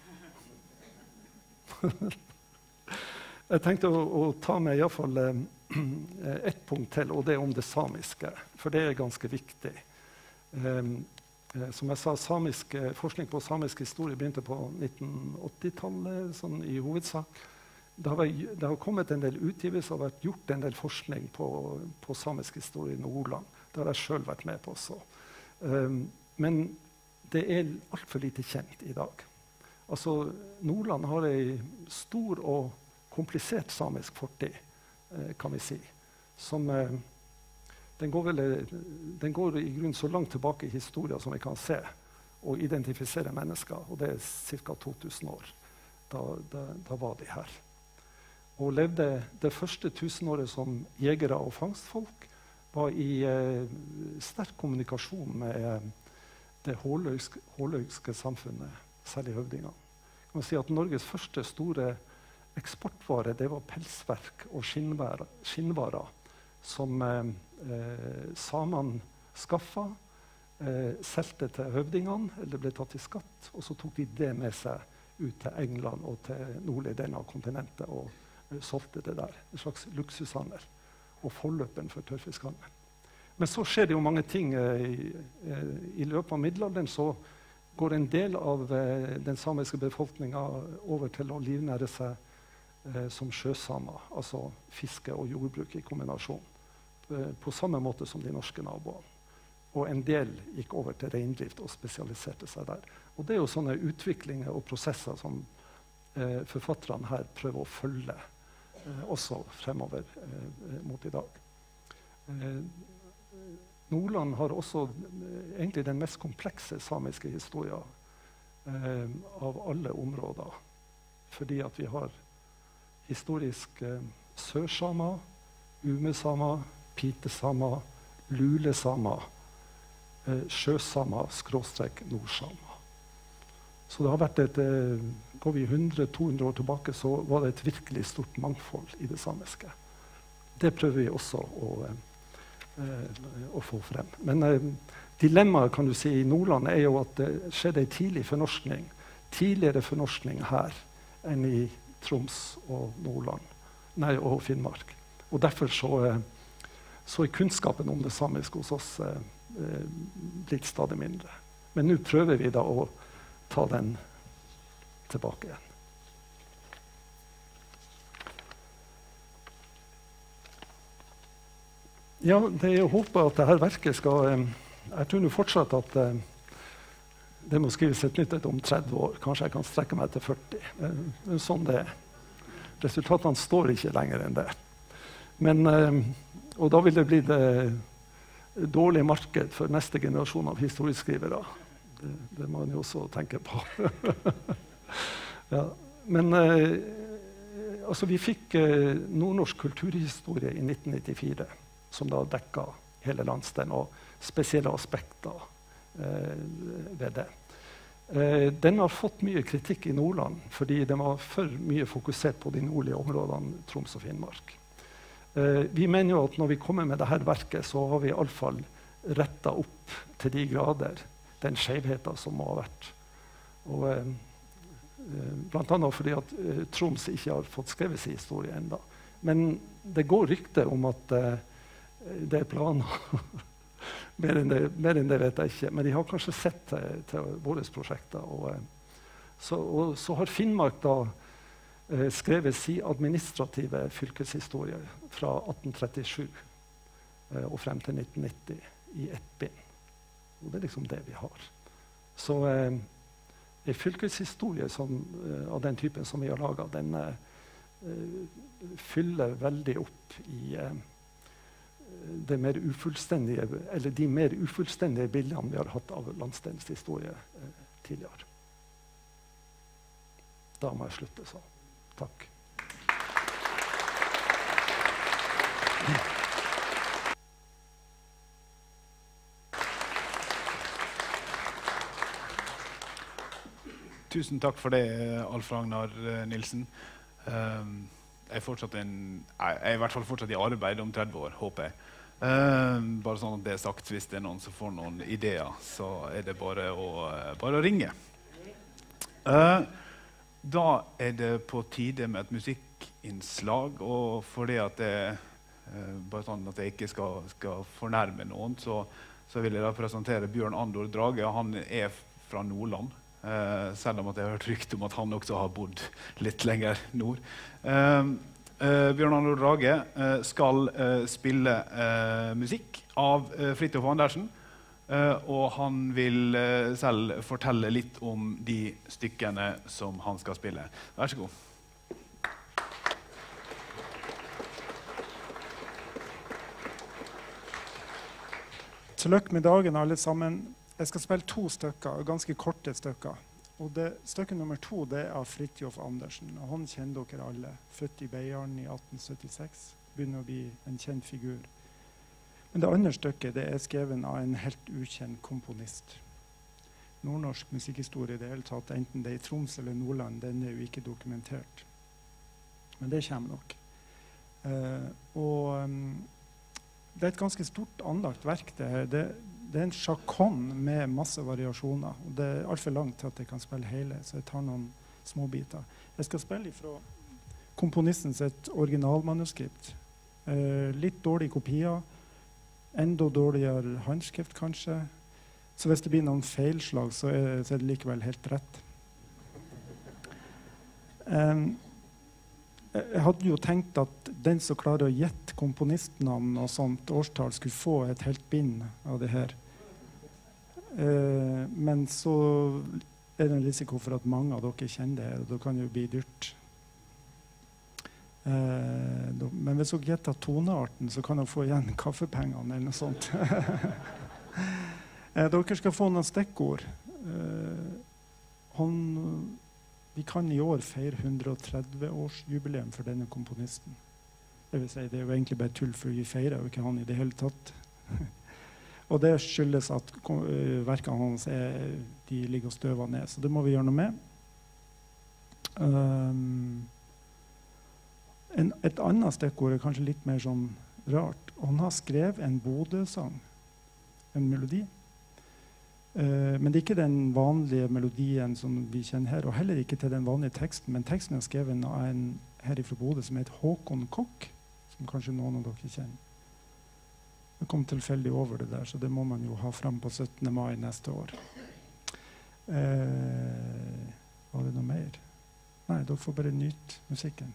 Jeg tenkte å, å ta med i hvert fall eh, ett punkt til, og det er om det samiske, for det er ganske viktig. Um, eh, som jeg sa, samisk, forskning på samisk historie begynte på nitten åtti-tallet, sånn i hovedsak. Det har, vært, det har kommet en del utgivelser og vært gjort en del forskning på, på samisk historie i Nordland. Det har jeg selv vært med på også. Um, men det er alt for lite kjent i dag. Altså, Nordland har en stor og komplisert samisk fortid, kan vi si. Som, eh, den, går vel, den går i grunn så langt tilbake i historien som vi kan se og identifisere mennesker, og det er ca. to tusen år. Da, da, da var de her. Og levde det første tusenåret som jegere og fangstfolk, var i eh, sterk kommunikasjon med eh, det håløyske, håløyske samfunnet, særlig høvdingene. Jeg må si at Norges første store eksportvare, det var pelsverk og skinnvarer, skinnvarer som eh, eh, samene skaffa, eh, solgte til høvdingene, eller ble tatt i skatt, og så tok de det med seg ut til England og til nordlige delen av kontinentet og eh, solgte det der. En slags luksushandel og forløperen for tørrfiskhandel. Men så skjer det jo mange ting. Eh, i, eh, I løpet av middelalderen så går en del av eh, den samiske befolkninga over til å livnære seg eh, som sjøsamer, altså fiske og jordbruk i kombinasjon, eh, på samme måte som de norske naboene. Og en del gikk over til reindrift og spesialiserte seg der. Og det er jo sånne utviklinger og prosesser som eh, forfatterne her prøver å følge eh, også fremover eh, mot i dag. Eh, Nordland har også eh, egentlig den mest komplekse samiske historien eh, av alle områder. Fordi at vi har historisk eh, sørsamer, umesamer, pitesamer, lulesamer, eh, sjøsamer, skråstrek nordsamer. Så det har vært et, eh, går vi hundre til to hundre år tilbake, så var det et virkelig stort mangfold i det samiske. Det prøver vi også å eh, å få frem. Men eh, dilemmaet kan du si i Nordland er jo at det skjedde en tidlig fornorskning, tidligere fornorskning her enn i Troms og Nordland, nei, og Finnmark. Og derfor så, eh, så er kunnskapen om det samiske hos oss eh, eh, blitt stadig mindre. Men nå prøver vi da å ta den tilbake igjen. Ja, det er å håpe at dette verket skal eh, Jeg tror nå fortsatt at eh, det må skrives et nytt et om tretti år. Kanskje jeg kan strekke meg til førti. Eh, sånn det er. Resultatene står ikke lenger enn det. Men, eh, og da vil det bli det dårlige marked for neste generasjon av historieskrivere. Det, det må man jo også tenke på. Ja. Men eh, altså, vi fikk eh, nordnorsk kulturhistorie i nitten nittifire, som da dekka hele landsdelen og spesielle aspekter eh, ved det. Eh, den har fått mye kritikk i Nordland, fordi den var for mye fokusert på de nordlige områdene, Troms og Finnmark. Eh, vi mener jo at når vi kommer med dette verket, så har vi i alle fall rettet opp til de grader den skjevheten som må ha vært. Og, eh, blant annet fordi at eh, Troms ikke har fått skrevet sin historie enda. Men det går rykter om at eh, det er planer. mer, enn det, mer enn det vet jeg ikke. Men de har kanskje sett til, til våre prosjekter. Og, eh, så, og så har Finnmark da eh, skrevet sin administrative fylkeshistorie fra atten trettisju eh, og frem til nitten nitti i ett bind. Og det er liksom det vi har. Så eh, en fylkeshistorie som, eh, av den typen som vi har laget, den eh, fyller veldig opp i eh, det mer ufullstendige, eller de mer ufullstendige bildene vi har hatt av landsdelens historie eh, tidligere. Da må jeg slutte, så. Takk. Tusen takk for det, Alf Ragnar Nilsen. Um, jeg, er fortsatt en, jeg er i hvert fall fortsatt i arbeid om tretti år, håper jeg. Um, bare sånn at det er sagt, hvis det er noen som får noen ideer, så er det bare å, bare å ringe. Uh, da er det på tide med et musikkinnslag, og for det at det, uh, bare sånn at jeg ikke skal, skal fornærme noen, så, så vil jeg da presentere Bjørn Andor Drage. Han er fra Nordland. Uh, selv om at jeg har hørt rykte om at han også har bodd litt lenger nord. Uh, uh, Bjørn Andor Drage uh, skal uh, spille uh, musikk av uh, Fridtjof Andersen, uh, og han vil uh, selv fortelle litt om de stykkene som han skal spille. Vær så god. Til lykke med dagen, alle sammen. Jeg skal spille to stykker, ganske korte stykker. Og det, stykke nummer to det er av Fridtjof Andersen. Og han kjenner dere alle. Født i Beiarn i atten syttiseks. Begynner å bli en kjent figur. Men det andre stykket det er skrevet av en helt ukjent komponist. Nordnorsk musikkhistorie i det hele tatt, enten det er i Troms eller Nordland, den er jo ikke dokumentert. Men det kommer nok. Uh, og um, det er et ganske stort anlagt verk det her. Det, Det er en sjakon med masse variasjoner. Og det er alt for langt til at jeg kan spille hele, så jeg tar noen små biter. Jeg skal spille fra komponistens et originalmanuskript. Eh, litt dårlige kopier. Enda dårligere håndskrift, kanskje. Så hvis det blir noen feilslag, så er, så er det likevel helt rett. Um, Jeg hadde jo tenkt at den som klarer å gjette komponistnavn og sånt årstall skulle få et helt bind av det her. Eh, men så er det en risiko for at mange av dere kjenner det her, og da kan det jo bli dyrt. Eh, da, men hvis dere gjetter tonearten, så kan dere få igjen kaffepengene eller noe sånt. eh, dere skal få noen stikkord. Eh, han... Vi kan i år feire hundre og tretti års jubileum for denne komponisten. Det vil si, det er jo egentlig bare tull, for vi feirer jo ikke han i det hele tatt. Og det skyldes at uh, verkene hans er, de ligger og støver ned, så det må vi gjøre noe med. Um, en, et annet stikkord er kanskje litt mer sånn rart. Han har skrevet en Bodø-sang, en melodi. Uh, men det er ikke den vanlige melodien som vi kjenner her, og heller ikke til den vanlige teksten, men teksten er skrevet av en her fra Bodø som heter Håkon Kokk, som kanskje noen av dere kjenner. Jeg kom tilfeldig over det der, så det må man jo ha frem på syttende mai neste år. Eh, var det noe mer? Nei, dere får bare nyte musikken.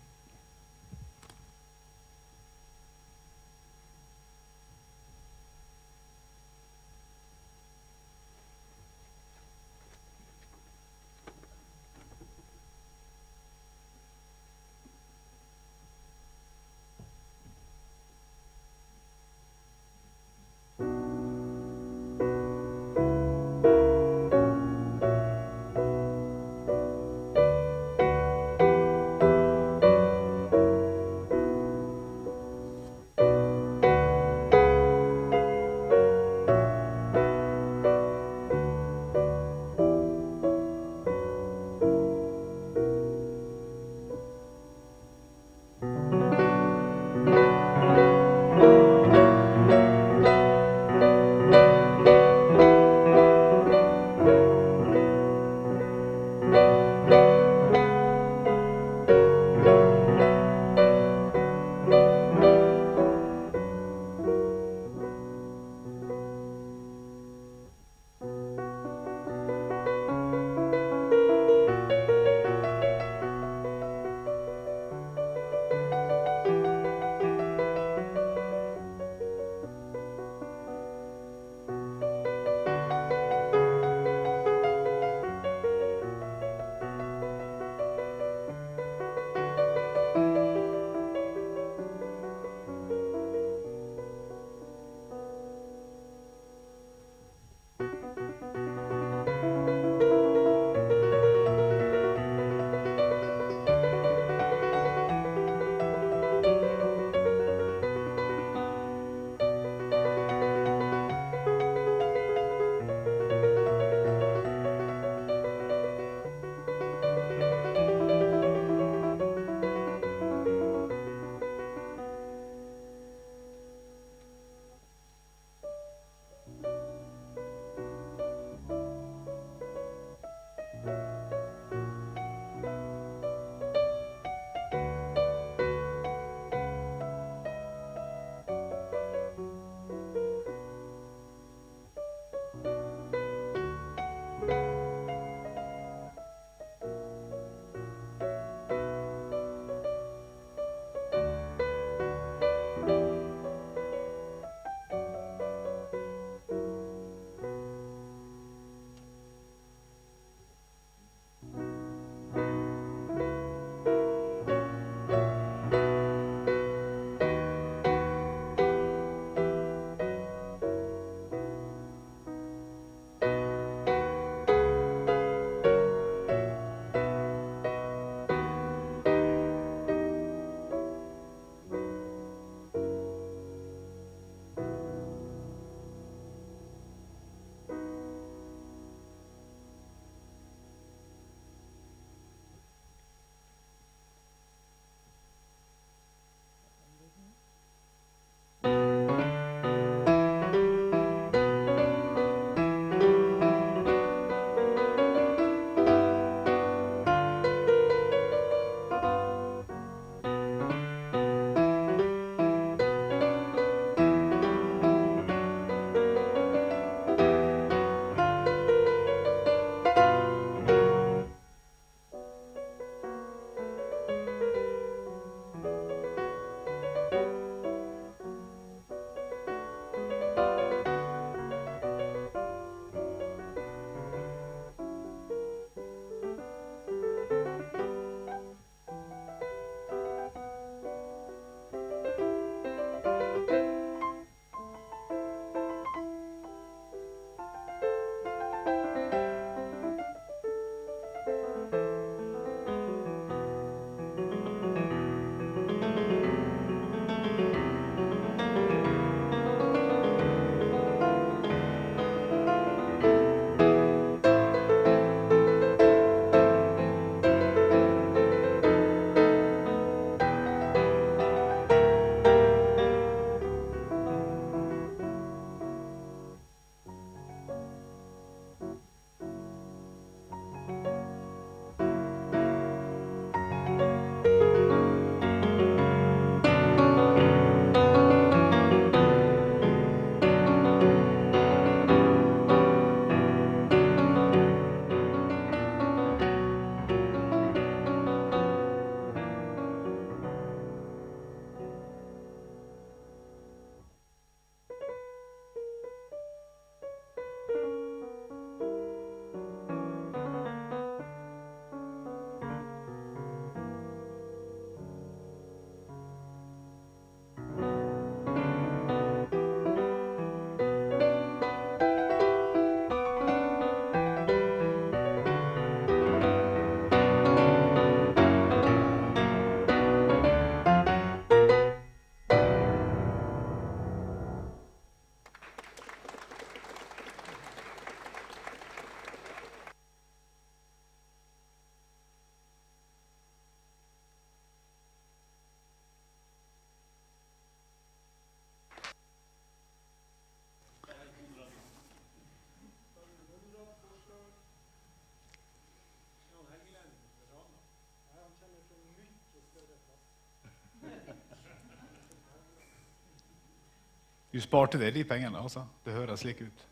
Du sparte det, de pengene, altså. Det høres slik ut.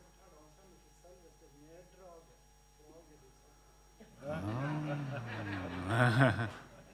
Ah.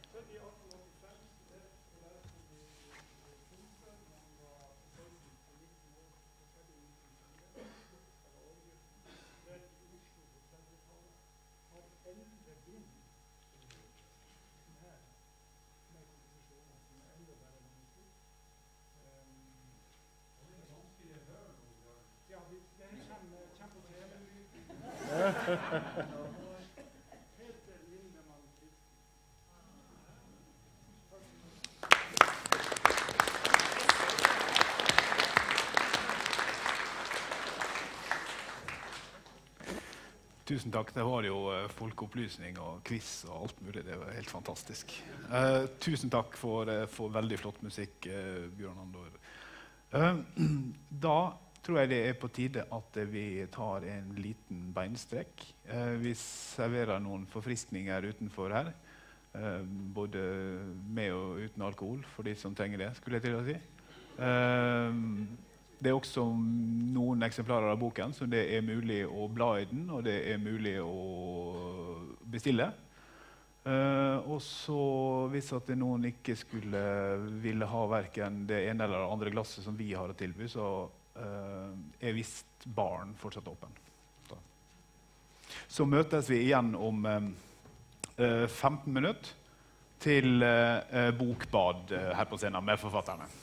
Tusen takk. Det var jo uh, folkeopplysning og quiz og alt mulig. Det var helt fantastisk. Uh, tusen takk for, uh, for veldig flott musikk, uh, Bjørn Andor. Uh, da tror jeg det er på tide at vi tar en liten beinstrekk. Uh, vi serverer noen forfriskninger utenfor her. Uh, både med og uten alkohol, for de som trenger det, skulle jeg til å si. Uh, Det er også noen eksemplarer av boken, så det er mulig å bla i den, og det er mulig å bestille. Uh, og så, hvis at noen ikke skulle ville ha hverken det ene eller det andre glasset som vi har å tilby, så uh, er visst baren fortsatt åpen. Så. så møtes vi igjen om uh, femten minutter til uh, bokbad uh, her på scenen med forfatterne.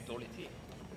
dårlig tid.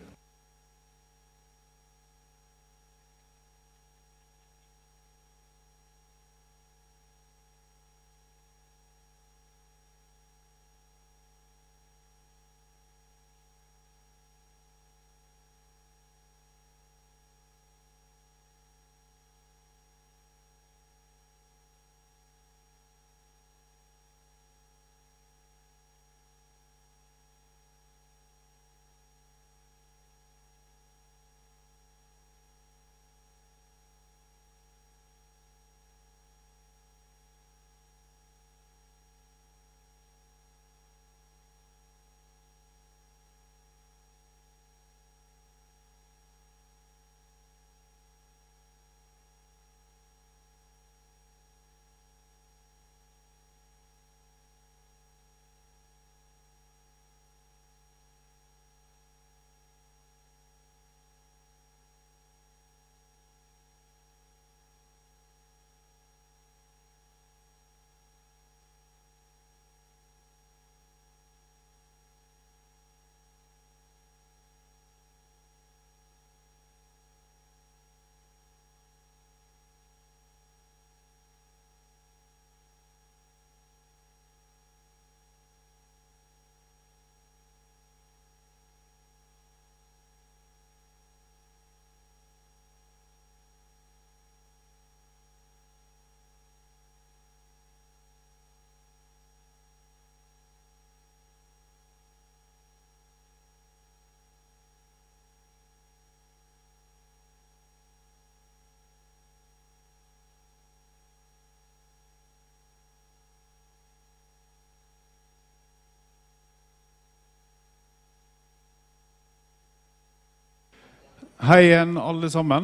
Hei igjen, alle sammen.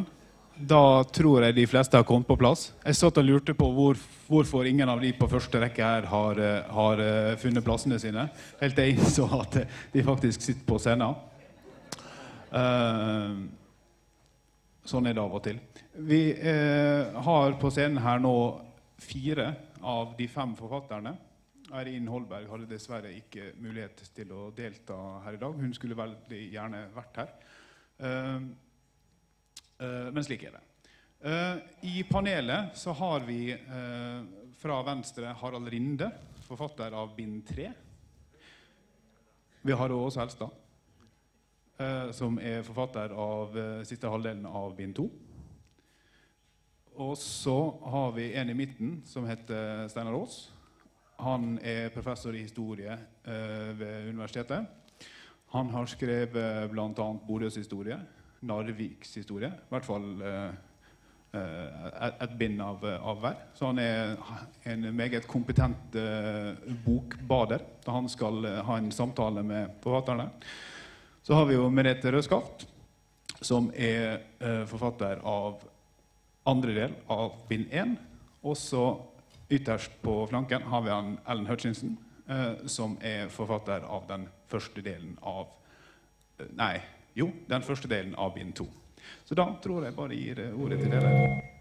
Da tror jeg de fleste har kommet på plass. Jeg satt og lurte på hvor, hvorfor ingen av de på første rekke her har, har funnet plassene sine. Helt til jeg innså at de faktisk sitter på scenen. Uh, sånn er det av og til. Vi uh, har på scenen her nå fire av de fem forfatterne. Eirin Holberg hadde dessverre ikke mulighet til å delta her i dag. Hun skulle veldig gjerne vært her. Uh, uh, men slik er det. Uh, I panelet så har vi uh, fra venstre Harald Rinde, forfatter av bind tre. Vi har også Helstad, uh, som er forfatter av uh, siste halvdelen av bind to. Og så har vi en i midten som heter Steinar Aas. Han er professor i historie uh, ved universitetet. Han har skrevet blant annet Bodøs historie, Narviks historie, i hvert fall eh, et, et bind av, av hver. Så han er en meget kompetent eh, bokbader, da han skal eh, ha en samtale med forfatterne. Så har vi jo Merete Røskaft, som er eh, forfatter av andre del av bind én. Og så ytterst på flanken har vi han Ellen Hutchinson, eh, som er forfatter av den første delen av Nei, jo, den første delen av bind to. Så da tror jeg bare gir ordet til dere.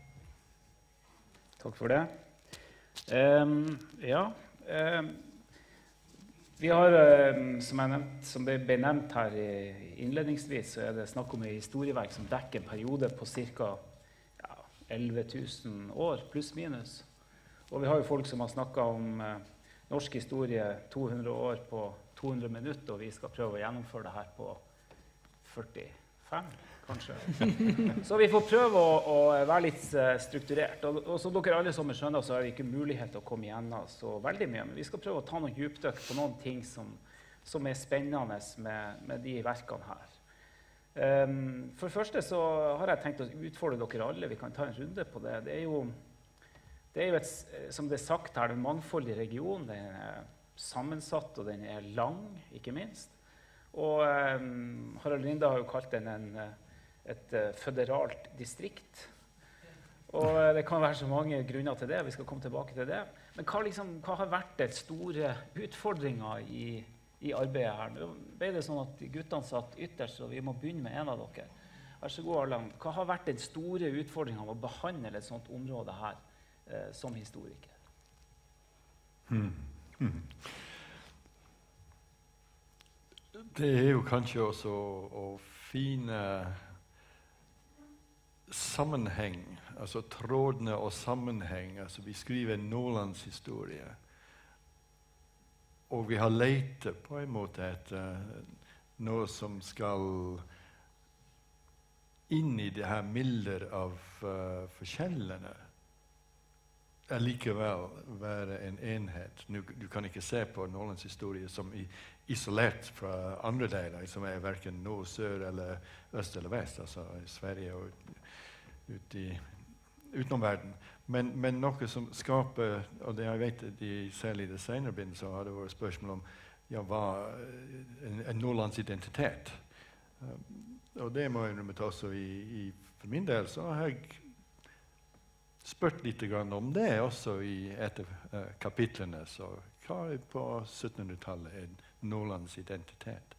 Takk for det. Um, ja, um, vi har, um, som, jeg nevnt, som ble benevnt her innledningsvis, så er det snakk om et historieverk som dekker en periode på ca. Ja, elleve tusen år, pluss minus. Og vi har jo folk som har snakket om uh, norsk historie to hundre år på to hundre minutter, og vi skal prøve å gjennomføre det her på førtifem, kanskje. Så vi får prøve å, å være litt uh, strukturert. Og, og som dere alle sammen skjønner, så er det ikke mulighet til å komme igjennom så veldig mye. Men vi skal prøve å ta noen djupdykk på noen ting som, som er spennende med, med de verkene her. Um, for det første så har jeg tenkt å utfordre dere alle. Vi kan ta en runde på det. Det er jo, det er jo et, som det er sagt her, en mangfoldig region. Det er sammensatt, og den er lang, ikke minst. Og um, Harald Rinde har jo kalt den en, et uh, føderalt distrikt. Og uh, det kan være så mange grunner til det. Vi skal komme tilbake til det. Men hva, liksom, hva har vært de store utfordringer i, i arbeidet her? Nå ble det sånn at guttene satt ytterst, og vi må begynne med en av dere. Vær så god, Arland. Hva har vært den store utfordringen av å behandle et sånt område her uh, som historiker? Hmm. Hmm. Det er jo kanskje også å, å finne sammenheng, altså trådene og sammenheng. Altså vi skriver Nordlands historie, og vi har lett på en måte etter noe som skal inn i det her milder av uh, forskjellene, allikevel være en enhet. Nu, du kan ikke se på Nordlands historie som i, isolert fra andre deler, som er hverken nord, sør, eller øst eller vest, altså i Sverige og ut, ut i, utenom verden. Men, men noe som skaper, og det jeg vet, de, særlig i det senere bind, så har det vært spørsmål om ja, hva en, en Nordlands identitet. Uh, og det må jeg innrømme også i, i, for min del, så har jeg spurt litt grann om det også i etter uh, kapitlene. Så hva er på syttenhundretallet er Nordlands identitet?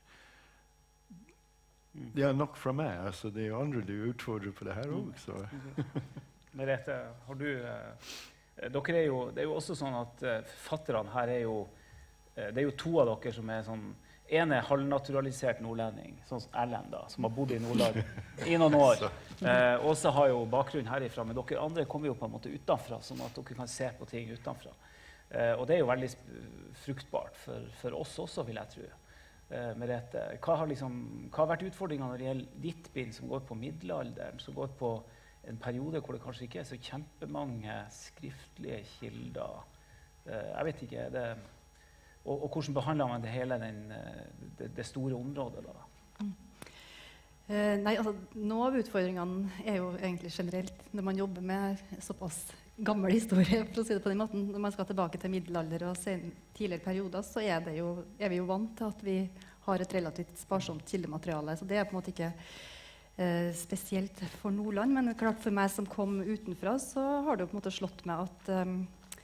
Mm. Det er nok fra meg. Altså, det er jo andre du utfordrer på det her også. Merete, har du... Uh, dere er jo, det er jo også sånn at uh, forfatterne her er jo... Uh, det er jo to av dere som er sånn... En er halvnaturalisert nordlending, sånn som Erlend da, som har bodd i Nordland i noen år. Eh, Åsa har jo bakgrunn herifra, men dere andre kommer jo på en måte utenfra, sånn at dere kan se på ting utenfra. Eh, og det er jo veldig fruktbart for, for oss også, vil jeg tro. Eh, Merete, hva har, liksom, hva har vært utfordringen når det gjelder ditt bind som går på middelalderen, som går på en periode hvor det kanskje ikke er så kjempemange skriftlige kilder? Eh, jeg vet ikke, det Og, og hvordan behandler man det hele den, det, det store området da? Mm. Eh, nei, altså, noe av utfordringene er jo egentlig generelt når man jobber med såpass gammel historie, for å si det på den måten. Når man skal tilbake til middelalder og sen, tidligere perioder, så er, det jo, er vi jo vant til at vi har et relativt sparsomt kildemateriale. Så det er på en måte ikke eh, spesielt for Nordland, men klart for meg som kom utenfra, så har det jo på en måte slått meg at um,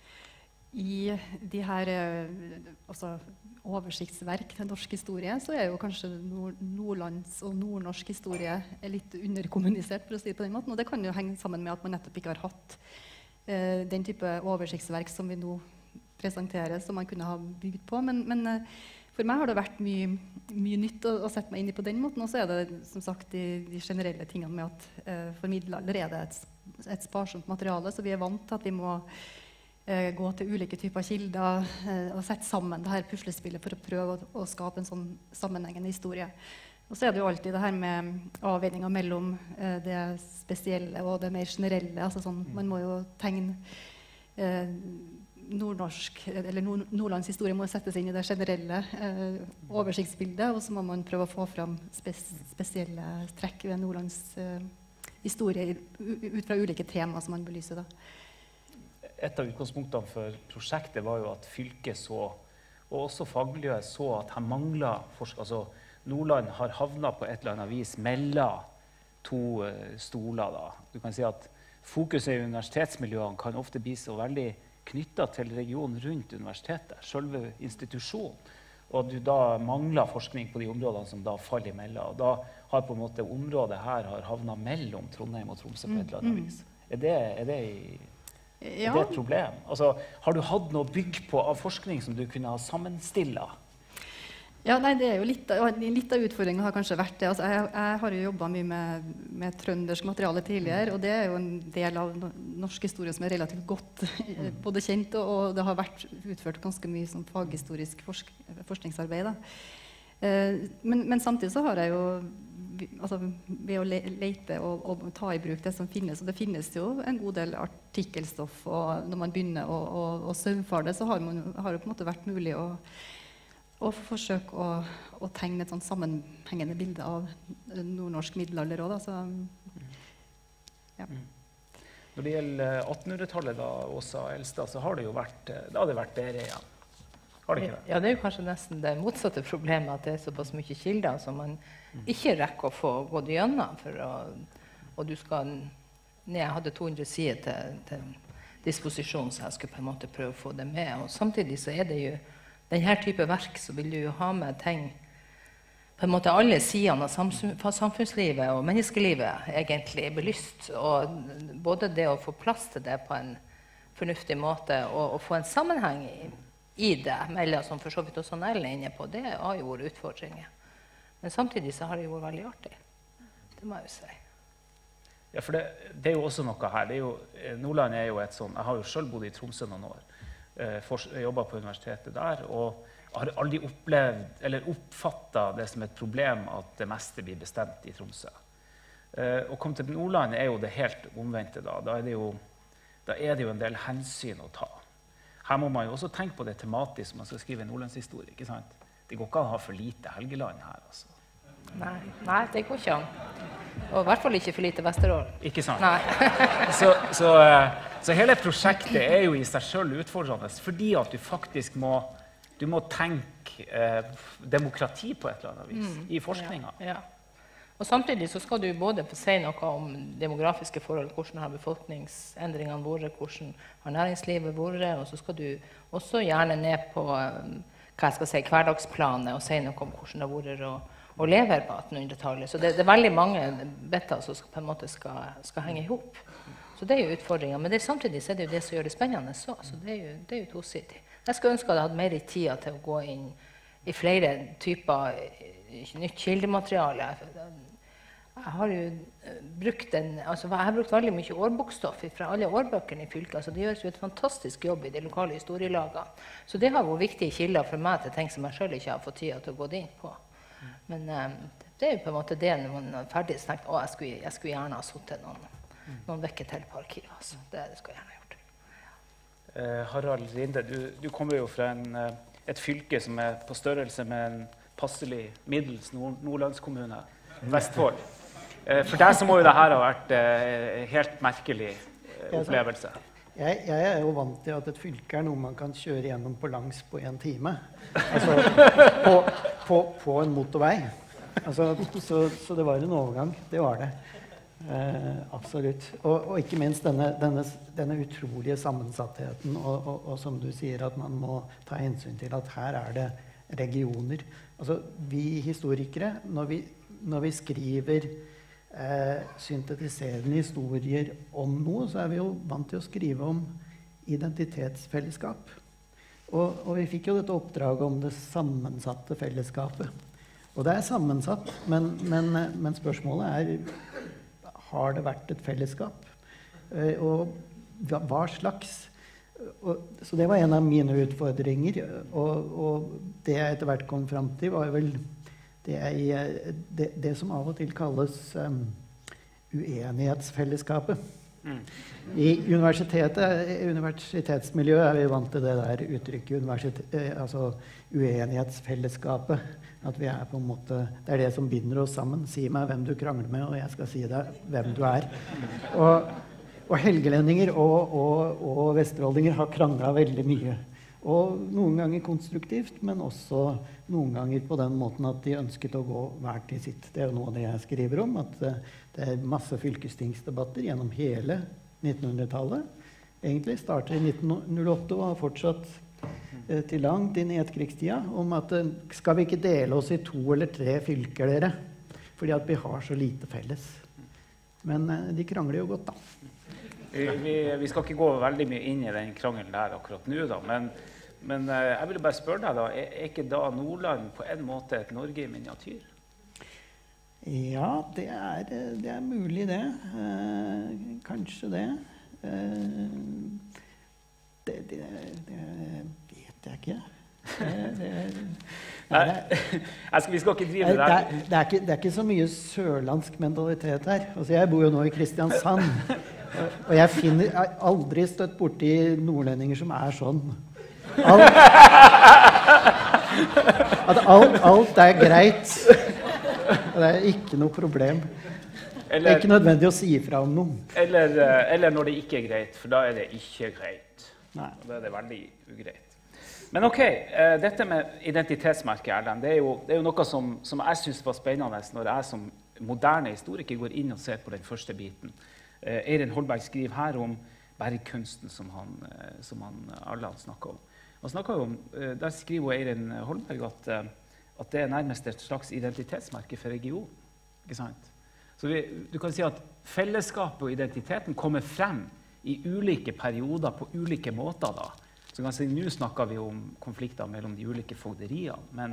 i de her altså, oversiktsverk til norsk historie, så er jo kanskje nord nordlands og nordnorsk historie er litt underkommunisert, for å si det på den måten. Og det kan jo henge sammen med at man nettopp ikke har hatt eh, den type oversiktsverk som vi nå presenterer, som man kunne ha bygd på. Men, men eh, for meg har det vært mye, mye nytt å, å sette meg inn i på den måten. Og så er det som sagt de, de generelle tingene med at eh, for middelalder er det et, et sparsomt materiale, så vi er vant til at vi må gå til ulike typer kilder eh, og sette sammen det her puslespillet for å prøve å, å skape en sånn sammenhengende historie. Og så er det jo alltid det her med avveininger mellom eh, det spesielle og det mer generelle. Altså sånn, man må jo tegne eh, nordnorsk, eller nord Nordlands historie må settes inn i det generelle eh, oversiktsbildet, og så må man prøve å få fram spes spesielle trekk ved Nordlands eh, historie ut fra ulike temaer som man belyser da. Et av utgangspunktene for prosjektet var jo at fylket så, og også fagmiljøet så at her manglet forskning. Altså, Nordland har havnet på et eller annet vis mellom to uh, stoler. Da. Du kan si at fokuset i universitetsmiljøene kan ofte bli så veldig knyttet til regionen rundt universitetet, selve institusjonen. Og du da mangler forskning på de områdene som da faller imellom. Og da har på en måte området her har havnet mellom Trondheim og Tromsø på et eller annet vis. Er det, er det i... Ja. Er det et problem? Altså, har du hatt noe bygg på av forskning som du kunne ha sammenstillet? Ja, nei, det er jo litt, litt av utfordringen har kanskje vært det. Altså, jeg, jeg har jo jobbet mye med, med trøndersk materiale tidligere, og det er jo en del av norsk historie som er relativt godt både kjent, og, og det har vært utført ganske mye som faghistorisk forsk, forskningsarbeid. Da. Eh, men, men samtidig så har jeg jo altså, ved å le lete og, og ta i bruk det som finnes, og det finnes jo en god del artikkelstoff, og når man begynner å, å, å saumfare det, så har, man, har det på en måte vært mulig å, å forsøke å, å tegne et sånn sammenhengende bilde av nordnorsk middelalder også, da. Så, ja. Når det gjelder attenhundretallet, da, Åsa Elstad, så har det jo vært, da har det vært bedre igjen. Har det ikke det? Ja, det er jo kanskje nesten det motsatte problemet, at det er såpass mye kilder som man ikke rekker å få gått gjennom, for å, og du skal, nei, jeg hadde to hundre sider til, til disposisjon, så jeg skulle på en måte prøve å få det med, og samtidig så er det jo, denne type verk, så vil du jo ha med ting, på en måte alle sidene av samfunnslivet og menneskelivet egentlig belyst, og både det å få plass til det på en fornuftig måte, og, og få en sammenheng i, i det, mellom som for så vidt også Ellen er inne på, det har jo vært utfordringer. Men samtidig så har det jo vært veldig artig. Det må jeg jo si. Ja, for det, det er jo også noe her. Det er jo, Nordland er jo et sånn, jeg har jo selv bodd i Tromsø noen år. Jeg jobbet på universitetet der, og jeg har aldri opplevd, eller oppfattet det som et problem at det meste blir bestemt i Tromsø. Å komme til Nordland er jo det helt omvendte da. Da er det jo, da er det jo en del hensyn å ta. Her må man jo også tenke på det tematisk som man skal skrive en nordlandshistorie, ikke sant? Det går ikke an å ha for lite Helgeland her, altså. Nei, nei, det går ikke an. Og i hvert fall ikke for lite Vesterålen. Ikke sant? Nei. så, så, så hele prosjektet er jo i seg selv utfordrende, fordi at du faktisk må, du må tenke eh, demokrati på et eller annet vis, mm, i forskningen. Ja, ja. Og samtidig så skal du både få si noe om demografiske forhold, hvordan har befolkningsendringene vært, hvordan har næringslivet vært, og så skal du også gjerne ned på hva jeg skal si, hverdagsplanet, og si noe om hvordan det har vært å og lever på attenhundretallet. Så det, det er veldig mange better som skal, på en måte skal, skal henge ihop. Så det er jo utfordringen. Men det, samtidig så er det jo det som gjør det spennende så. Så det er jo, det er jo tosidig. Jeg skulle ønske at jeg hadde mer i tida til å gå inn i flere typer nytt kildemateriale. Jeg har jo brukt, en, altså jeg har brukt veldig mye årbokstoff fra alle årbøkene i fylket. Altså det gjøres jo et fantastisk jobb i de lokale historielagene. Så det har vært viktige kilder for meg til ting som jeg selv ikke har fått tida til å gå inn på. Men um, det er jo på en måte det når man er ferdig så tenkt, å, jeg skulle, jeg skulle gjerne ha suttet noen, noen vekker til på arkivet. Altså. Det, det skulle jeg gjerne ha gjort. Eh, Harald Rinde, du, du kommer jo fra en, et fylke som er på størrelse med en passelig middels nord nordlandskommune, Vestfold. Eh, for deg så må jo dette ha vært eh, helt merkelig eh, opplevelse. Jeg, jeg er jo vant til at et fylke er noe man kan kjøre gjennom på langs på en time. Altså på, på, på en motorvei. Altså, så, så det var en overgang. Det var det. Eh, absolutt. Og, og ikke minst denne, denne, denne utrolige sammensattheten. Og, og, og som du sier, at man må ta hensyn til at her er det regioner. Altså, vi historikere, når vi, når vi skriver Eh, syntetiserende historier om noe, så er vi jo vant til å skrive om identitetsfellesskap. Og, og vi fikk jo dette oppdraget om det sammensatte fellesskapet. Og det er sammensatt, men, men, men spørsmålet er, har det vært et fellesskap? Eh, og hva, hva slags? Og, så det var en av mine utfordringer, og, og det jeg etter hvert kom frem til var vel Det, er, det, det som av og til kalles um, uenighetsfellesskapet. Mm. I universitetet, universitetsmiljøet er vi vant til det der uttrykket, altså uenighetsfellesskapet. At vi er på en måte, det er det som binder oss sammen. Si meg hvem du krangler med, og jeg skal si deg hvem du er. Og, og helgelendinger og, og, og vesteroldinger har kranglet veldig mye. Og noen ganger konstruktivt, men også noen ganger på den måten at de ønsket å gå hver til sitt. Det er jo noe av det jeg skriver om, at uh, det er masse fylkestingsdebatter gjennom hele nittenhundretallet. Egentlig starter i nitten null åtte og har fortsatt uh, til langt inn i etterkrigstida, om at uh, skal vi ikke dele oss i to eller tre fylker, dere? Fordi at vi har så lite felles. Men uh, de krangler jo godt, da. Vi, vi, vi skal ikke gå veldig mye inn i den krangelen der akkurat nå, da, men, men jeg ville bare spørre deg da, er, er ikke da Nordland på en måte et Norge i miniatyr? Ja, det er, det er mulig det. Eh, kanskje det. Eh, det, det. Det vet jeg ikke. Det, det, Nei, jeg skal, vi skal ikke drive det der. Det er, det, er ikke, det er ikke så mye sørlandsk mentalitet her. Altså, jeg bor jo nå i Kristiansand. Og jeg finner jeg har aldri støtt borti nordlendinger som er sånn. Alt, at alt, alt er greit. Det er ikke noe problem. Eller, det er ikke nødvendig å si ifra om noe. Eller, eller når det ikke er greit, for da er det ikke greit. Nei. Da er det veldig ugreit. Men ok, dette med identitetsmerket, Erlend, det er jo, det er jo noe som, som jeg synes var spennende når jeg som moderne historiker går inn og ser på den første biten. Eh, Eirin Holberg skriver her om bergkunsten som han, eh, som han Erlend snakker om. Han snakker om, eh, der skriver Eirin Holberg at, eh, at det er nærmest et slags identitetsmerke for regionen. Ikke sant? Så vi, du kan si at fellesskapet og identiteten kommer frem i ulike perioder på ulike måter da. Så kan si, nå snakker vi om konflikter mellom de ulike fogderiene, men,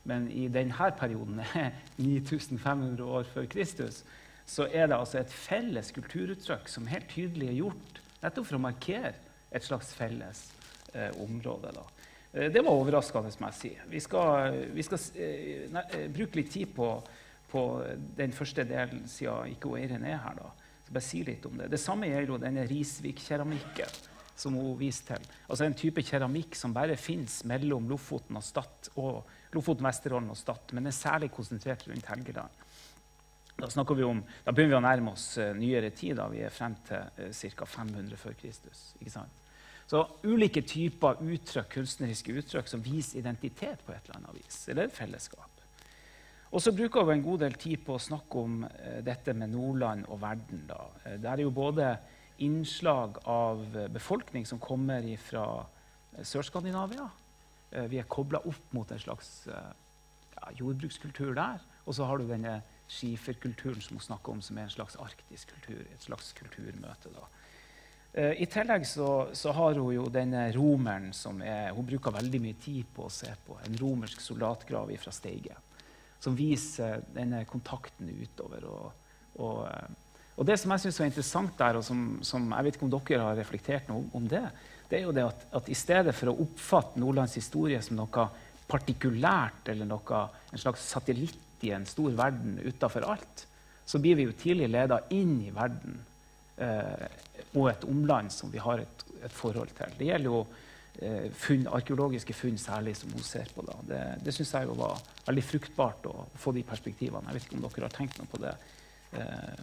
men i denne perioden, ni tusen fem hundre år før Kristus, så er det altså et felles kulturuttrykk som helt tydelig er gjort, nettopp for å markere et slags felles eh, område. Da. Eh, det var overraskende, må jeg si. Vi skal, vi skal eh, ne, bruke litt tid på, på den første delen, siden ikke Eirin er her. Da. Så bare si litt om det. Det samme gjelder jo denne Risvik-keramikken, som hun viste til. Altså en type keramikk som bare finnes mellom Lofoten og Stad, og Lofoten, Vesterålen og Stad, men er særlig konsentrert rundt Helgeland. Da, snakker vi om, da begynner vi å nærme oss uh, nyere tid, da vi er frem til uh, ca. fem hundre før Kristus. Ikke sant? Så ulike typer uttrykk, kunstneriske uttrykk som viser identitet på et eller annet vis, eller fellesskap. Og så bruker vi en god del tid på å snakke om uh, dette med Nordland og verden. Da. Uh, det er jo både innslag av befolkning som kommer fra uh, Sør-Skandinavia. Uh, vi er koblet opp mot en slags uh, ja, jordbrukskultur der, og så har du denne skiferkulturen som hun snakker om, som er en slags arktisk kultur, et slags kulturmøte. Da. Uh, I tillegg så, så har hun jo denne romeren som er, hun bruker veldig mye tid på å se på, en romersk soldatgrav fra Steige, som viser denne kontakten utover. Og, og, og det som jeg synes var interessant der, og som, som jeg vet ikke om dere har reflektert noe om det, det er jo det at, at i stedet for å oppfatte Nordlands historie som noe partikulært, eller noe, en slags satellitt i en stor verden utenfor alt, så blir vi jo tidlig ledet inn i verden eh, og et omland som vi har et, et forhold til. Det gjelder jo eh, funn, arkeologiske funn særlig som hun ser på. Da. Det, det synes jeg jo var veldig fruktbart å få de perspektivene. Jeg vet ikke om dere har tenkt noe på det. Eh,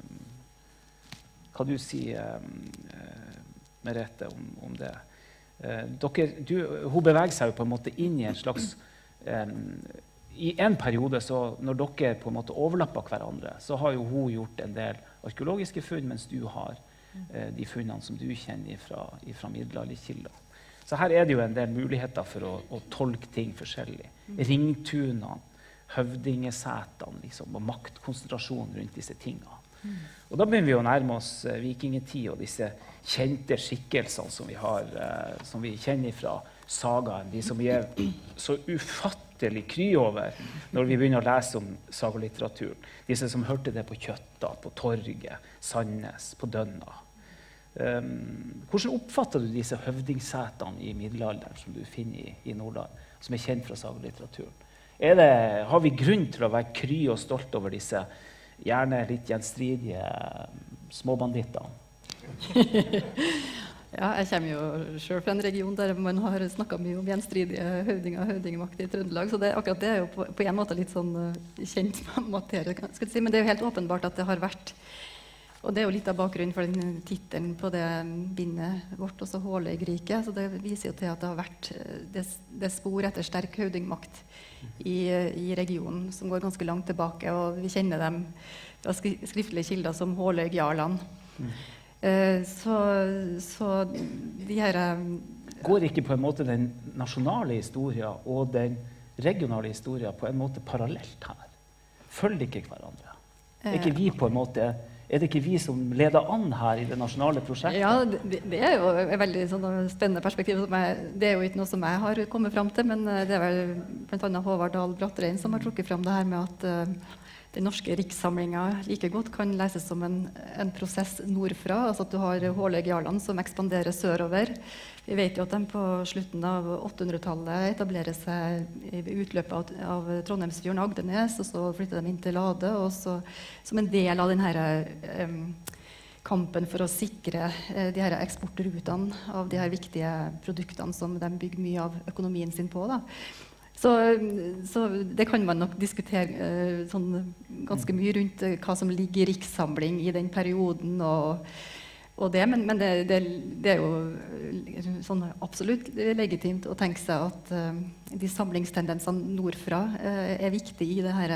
hva du sier, eh, Merete, om, om det? Eh, dere, du, hun beveger seg jo på en måte inn i en slags eh, I en periode, så når dere på en måte overlapper hverandre, så har jo hun gjort en del arkeologiske funn, mens du har eh, de funnene som du kjenner fra, fra middelalderkilder. Så her er det jo en del muligheter for å, å tolke ting forskjellig. Ringtunene, høvdingesetene, liksom, og maktkonsentrasjonen rundt disse tingene. Og da begynner vi å nærme oss eh, vikingetid og disse kjente skikkelsene som vi, har, eh, som vi kjenner fra sagaen, de som vi er så ufattelig kry over når vi begynner å lese om sagalitteraturen. Disse som hørte det på Kjøtta, på Torget, Sandnes, på Dønna. Um, hvordan oppfatter du disse høvdingsetene i middelalderen som du finner i, i Nordland, som er kjent fra sagalitteraturen? Er det, har vi grunn til å være kry og stolt over disse gjerne litt gjenstridige småbandittene? Ja, jeg kommer jo selv fra en region der man har snakket mye om gjenstridige høvdinger og høvdingmakt i Trøndelag, så det, akkurat det er jo på, på en måte litt sånn uh, kjent materie, skal jeg si, men det er jo helt åpenbart at det har vært, og det er jo litt av bakgrunnen for den titelen på det bindet vårt, også Hårleigriket, så det viser jo til at det har vært det, det spor etter sterk høvdingmakt i, i regionen, som går ganske langt tilbake, og vi kjenner dem fra skriftlige kilder som Hårleigjarlene. Mm. Så, så de her Går ikke på en måte den nasjonale historien og den regionale historien på en måte parallelt her? Følger ikke hverandre? Er, ikke vi på en måte, er det ikke vi som leder an her i det nasjonale prosjektet? Ja, det, det er jo et veldig sånn, spennende perspektiv. Som jeg, det er jo ikke noe som jeg har kommet frem til, men det er vel blant annet Håvard Dahl Brattrein som har trukket frem det her med at uh, den norske rikssamlingen like godt kan leses som en, en prosess nordfra, altså at du har Hårleigjarlene som ekspanderer sørover. Vi vet jo at de på slutten av åttehundretallet etablerer seg i utløpet av, av Trondheimsfjorden Agdenes, og så flytter de inn til Lade, og så som en del av denne um, kampen for å sikre uh, de her eksportrutene av de her viktige produktene som de bygger mye av økonomien sin på, da. Så, så det kan man nok diskutere uh, sånn ganske mye rundt uh, hva som ligger i rikssamling i den perioden og, og det, men, men det, det, det er jo sånn absolutt legitimt å tenke seg at uh, de samlingstendensene nordfra uh, er viktige i det her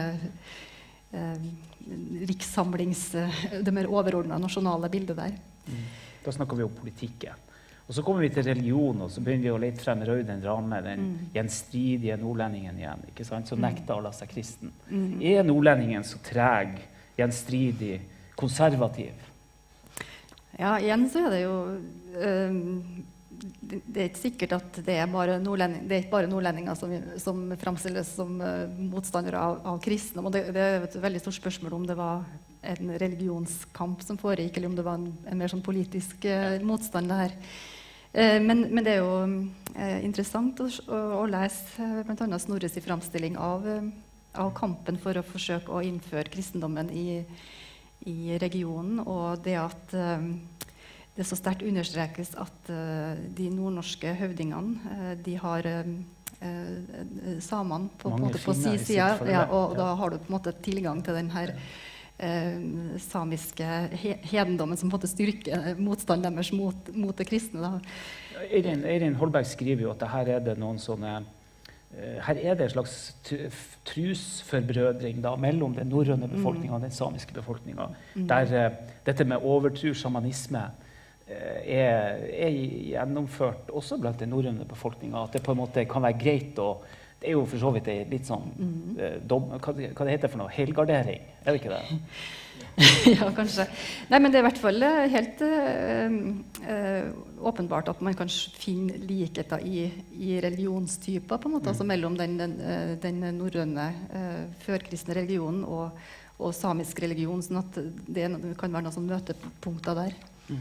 uh, rikssamlings, uh, det mer overordnede nasjonale bildet der. Mm. Da snakker vi om politikken. Og så kommer vi til religion, og så begynner vi å lete frem Rauden Rame, den mm. gjenstridige nordlendingen igjen, ikke sant? Så nekter å la seg kristen. Mm. Er nordlendingen så treg, gjenstridig, konservativ? Ja, igjen så er det jo øh, det, det er ikke sikkert at det er bare, nordlending, det er ikke bare nordlendinger som, som fremstilles som uh, motstandere av, av kristendom. Og det, det er et veldig stort spørsmål om det var en religionskamp som foregikk, eller om det var en, en mer sånn politisk uh, motstand der. Uh, men, men det er jo uh, interessant å, å, å lese uh, blant annet Snorres i fremstilling av, uh, av kampen for å forsøke å innføre kristendommen i, i regionen, og det at uh, det så sterkt understrekes at uh, de nordnorske høvdingene uh, de har uh, uh, samene på, på, på sin side, ja, og ja. Da har du på en måte tilgang til den her uh, samiske he hedendommen som på en måte styrker motstand deres mot, mot det kristne. Da. Eirin, Eirin Holberg skriver jo at her er det noen sånne uh, her er det en slags trusforbrødring da, mellom den norrøne befolkningen og den samiske befolkningen, mm. der uh, dette med overtro, shamanisme Er, er gjennomført også blant den norrøne befolkningen, at det på en måte kan være greit å, det er jo for så vidt litt sånn, mm. eh, dom, hva, hva det heter for noe, helgardering, er det ikke det? Ja, kanskje. Nei, men det er i hvert fall helt øh, øh, åpenbart at man kan finne likheter i, i religionstyper, på en måte, mm. altså mellom den, den, den norrøne øh, førkristne religionen og, og samisk religion, sånn at det kan være noen sånn møtepunkter der. Mm.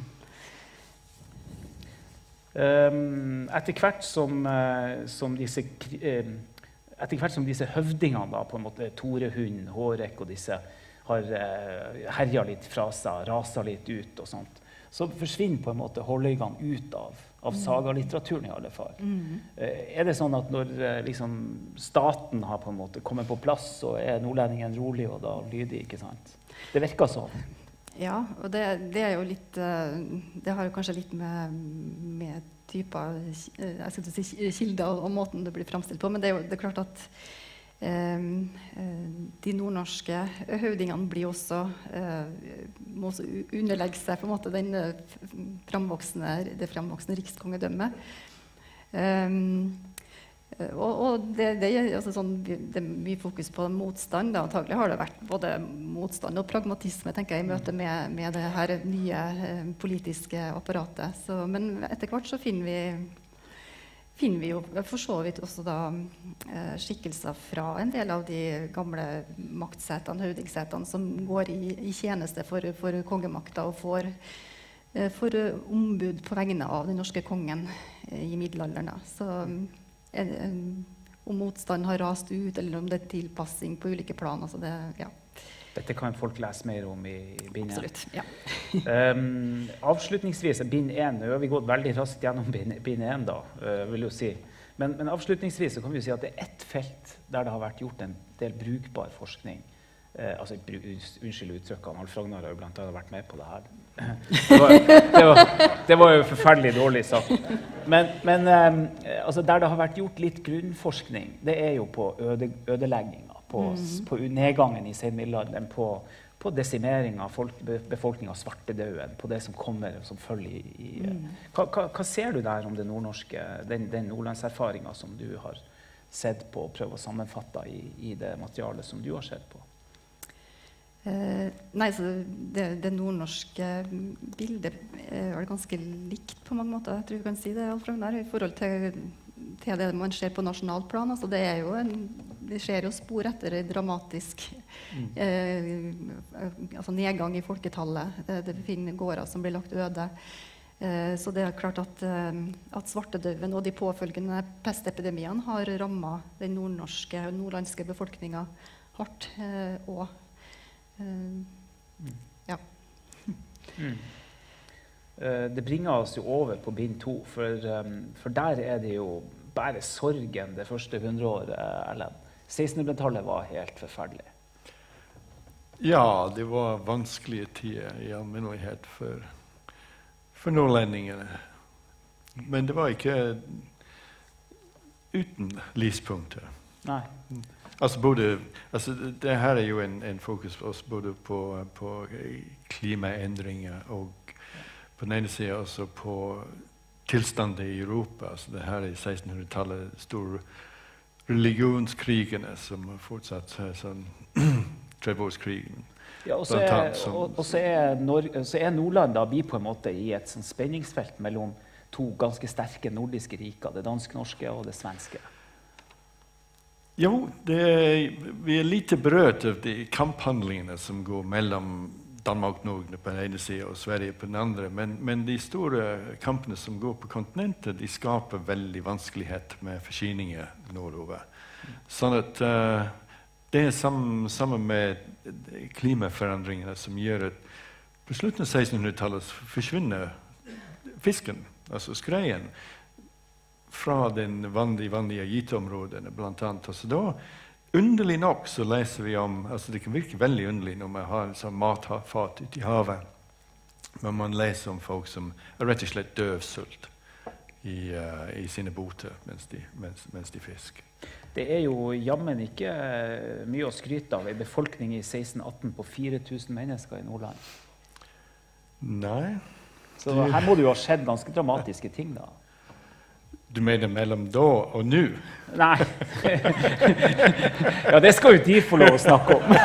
Um, etter hvert som, uh, som disse uh, etter hvert som disse høvdingene da, på en måte Torehund, Hårek og disse har uh, herja litt fra seg, rasa litt ut og sånt, så forsvinner på en måte hårløygene ut av, av sagalitteraturen i alle fall. Mm. Uh, er det sånn at når uh, liksom, staten har på en måte kommet på plass, så er nordlendingen rolig og da lydig, ikke sant? Det virker sånn. Ja, og det, det er jo litt, det har jo kanskje litt med, med typer, jeg skal si kilder og, og måten det blir fremstilt på, men det er jo det er klart at eh, de nordnorske høvdingene blir også, eh, må også underlegge seg på en måte den fremvoksende, det fremvoksende rikskongedømmet. Eh, Og, og det, det, altså sånn, det er mye fokus på motstand. Da. Antagelig har det vært både motstand og pragmatisme tenker jeg, i møte med, med det her nye eh, politiske apparatet. Så, men etter hvert så finner vi, finner vi jo for så vidt også da, eh, skikkelser fra en del av de gamle maktsetene, høvdingsetene, som går i, i tjeneste for, for kongemakta og får eh, for ombud på vegne av den norske kongen eh, i middelalderen. Så En, en, om motstand har rast ut, eller om det er tilpassing på ulike plan. Altså det, ja. Dette kan folk lese mer om i, i bind én. Absolutt, ja. um, avslutningsvis er bind én, nå har vi gått veldig raskt gjennom bind én da, uh, vil jeg si. Men, men avslutningsvis så kan vi si at det er ett felt der det har vært gjort en del brukbar forskning. Uh, altså, unnskyld uttrykkene, Alf Ragnar har jo blant annet vært med på det her. Det var, det, var, det var jo forferdelig dårlig sagt. Men, men um, altså der det har vært gjort litt grunnforskning, det er jo på øde, ødelegginga, på, mm. på nedgangen i senmiddelalderen, på, på desimering av folk, befolkningen av svartedauden, på det som kommer som følger i... i mm. hva, hva, hva ser du der om det nordnorske, den, den nordlandserfaringen som du har sett på, og prøver å sammenfatte i, i det materialet som du har sett på? Uh, nei, så det, det nordnorske bildet er ganske likt på mange måter, jeg tror vi kan si det, Alf Ragnar, i forhold til, til det man ser på nasjonalt plan. Altså, det, er jo en, det skjer jo spor etter en dramatisk mm. uh, altså nedgang i folketallet. Det, det finner gårder som blir lagt øde. Uh, så det er klart at, uh, at svartedauden og de påfølgende pestepidemiene har rammet den nordnorske og nordlandske befolkningen hardt, uh, og Uh, ja. mm. uh, det bringer oss jo over på bind to, for, um, for der er det jo bare sorgen det første hundreåret, Erlend. sekstenhundretallet var helt forferdelig. Ja, det var vanskelige tider i alminnelighet for, for nordlendingene. Men det var ikke uten lyspunkter. Nei. Altså både, altså det her er jo en, en fokus for oss både på, på klimaendringer og på den ene siden også på tilstanden i Europa. Altså det her er sekstenhundretallet store religionskrigene som har fortsatt sånn treårskrigen. Ja, og så er, og, og så er, Nord, så er Nordland da blir på en måte i et sånn spenningsfelt mellom to ganske sterke nordiske riker, det dansk-norske og det svenske? Jo, det er, vi er lite berørt av de kamphandlingene som går mellom Danmark-Norge på den ene siden og Sverige på den andre, men, men de store kampene som går på kontinentet, de skaper veldig vanskelighet med forsyninger nordover. Sånn at uh, det er sammen, sammen med klimaforandringene som gjør at på slutten av sekstenhundretallet forsvinner fisken, altså skreien, fra den vanlige, vanlige gyteområdene blant annet. Altså da, underlig nok så leser vi om, altså det kan virke veldig underlig når man har en sånn matfat ute i havet, men man leser om folk som er rett og slett døvsult i, uh, i sine boter mens de, mens, mens de fisker. Det er jo jammen ikke mye å skryte av en befolkning i seksten atten på fire tusen mennesker i Nordland. Nei. Så her må det jo ha skjedd ganske dramatiske ting da. Du mener mellom da og nå? Nei. Ja, det skal jo de få lov å snakke om.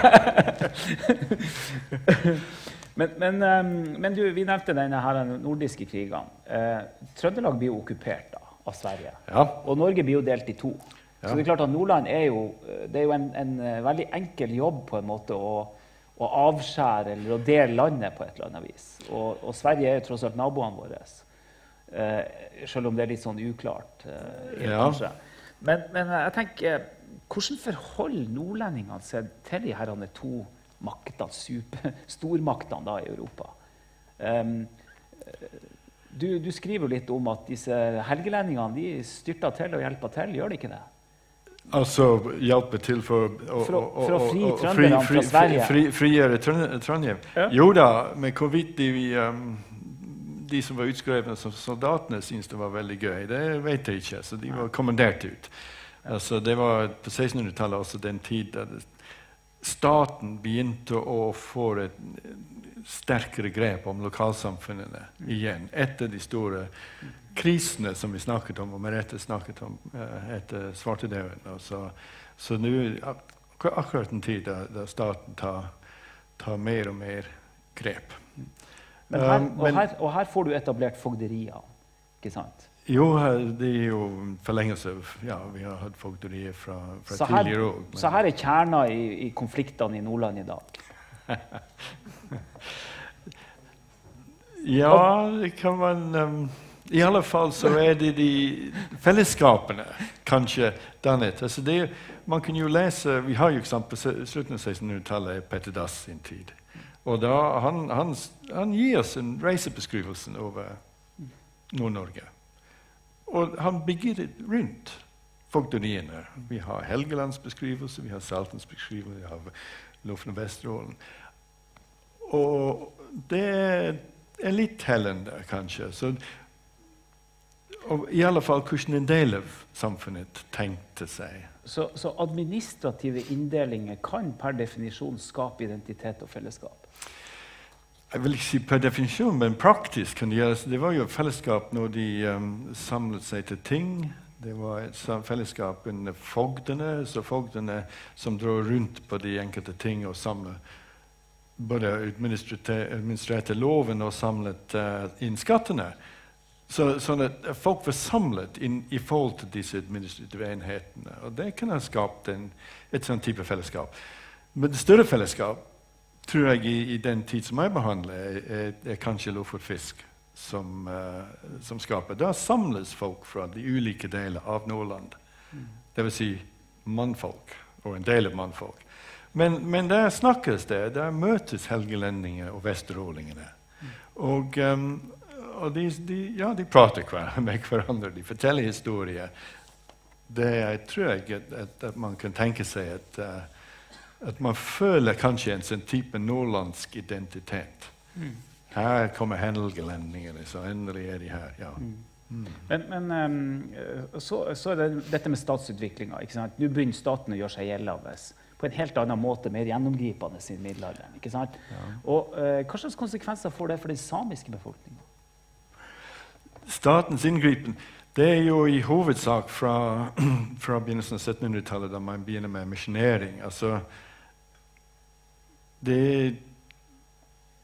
men, men, men du, vi nevnte denne her nordiske krigene. Eh, Trøndelag blir jo okkupert da, av Sverige. Ja. Og Norge blir jo delt i to. Ja. Så det er klart at Nordland er jo, det er jo en, en veldig enkel jobb på en måte å, å avskjære eller å dele landet på et eller annet vis. Og, og Sverige er jo tross alt naboene våre. Uh, selv om det er litt sånn uklart uh, ja. kanskje. Men, men jeg tenker, hvordan forholder nordlendingene seg til de her to maktene, super, stormaktene da i Europa? Um, du, du skriver litt om at disse helgelendingene, de styrter til og hjelper til, gjør de ikke det? Altså hjelpe til for å, for å, for å fri å, å, trønderne fri, fra Sverige? Fri, fri, frigjøre Trondheim. Ja. Jo da, men hvorvidt de, um, de som var utskrevne som soldatene synes det var veldig gøy, det vet jeg ikke, så de var kommandert ut. Altså, det var på sekstenhundretallet også den tid da staten begynte å få et sterkere grep om lokalsamfunnene igjen, etter de store krisene som vi snakket om, og med rette snakket om uh, etter svartedauden. Så, så nå ak akkurat en tid da, da staten tar, tar mer og mer grep. Men her, um, og, men, her, og her får du etablert fogderier, ikke sant? Jo, det er jo forlengelse. Ja, vi har hatt fogderier fra, fra så her, tidligere år. Så her er kjerna i, i konfliktene i Nordland i dag? Ja, det kan man... Um, I alle fall så er det de fellesskapene kanskje dannet. Altså det, man kan jo lese, vi har jo eksempel på slutten av sekstenhundretallet Petter Dass sin tid. Og da, han, han, han gir oss en reisebeskrivelse over Nord-Norge. Og han bygger det rundt fogderiene. Vi har Helgelands beskrivelse, vi har Saltens beskrivelse, vi har Lofen og Vesterålen. Og det er litt hellende, kanskje. Så, og i alle fall hvordan en del av samfunnet tenkte seg. Så, så administrative inndelinger kan per definisjon skape identitet og fellesskap? Jeg vil ikke si per definisjon, men praktisk kan det gjøres. Det var jo et fellesskap når de um, samlet seg til ting. Det var et fellesskap under fogdene, så fogdene som dro rundt på de enkelte ting og samlet både administrerte loven og samlet uh, inn skattene. Så, sånn at folk var samlet inn, i forhold til disse administrative enhetene. Og det kan ha skapt en, et sånn type fellesskap. Men det større fellesskap, tror jeg i, i den tid som jeg behandler, er, er, er kanskje Lofotfisk som, uh, som skaper. Da samles folk fra de ulike deler av Nordland. Mm. Det vil si mannfolk, og en del av mannfolk. Men, men der snakkes det, der møtes helgelendinger og vesterålingene. Mm. Og... Um, Og de, de, ja, de prater hver, med hverandre, de forteller historier. Det jeg tror jeg at, at, at man kan tenke seg at, uh, at man føler kanskje en sånn type nordlandsk identitet. Mm. Her kommer helgelendingene, så endelig er de her. Ja. Mm. Mm. Men, men um, så, så er det dette med statsutviklinga. Nå begynner staten å gjøre seg gjeldende på en helt annen måte, mer gjennomgripende sin middelalderen. Ikke sant? Ja. Og uh, hva slags konsekvenser får det for den samiske befolkningen? Statens inngripen, det er jo i hovedsak fra, fra begynnelsen av syttenhundretallet, da man begynner med misjonering. Altså, det,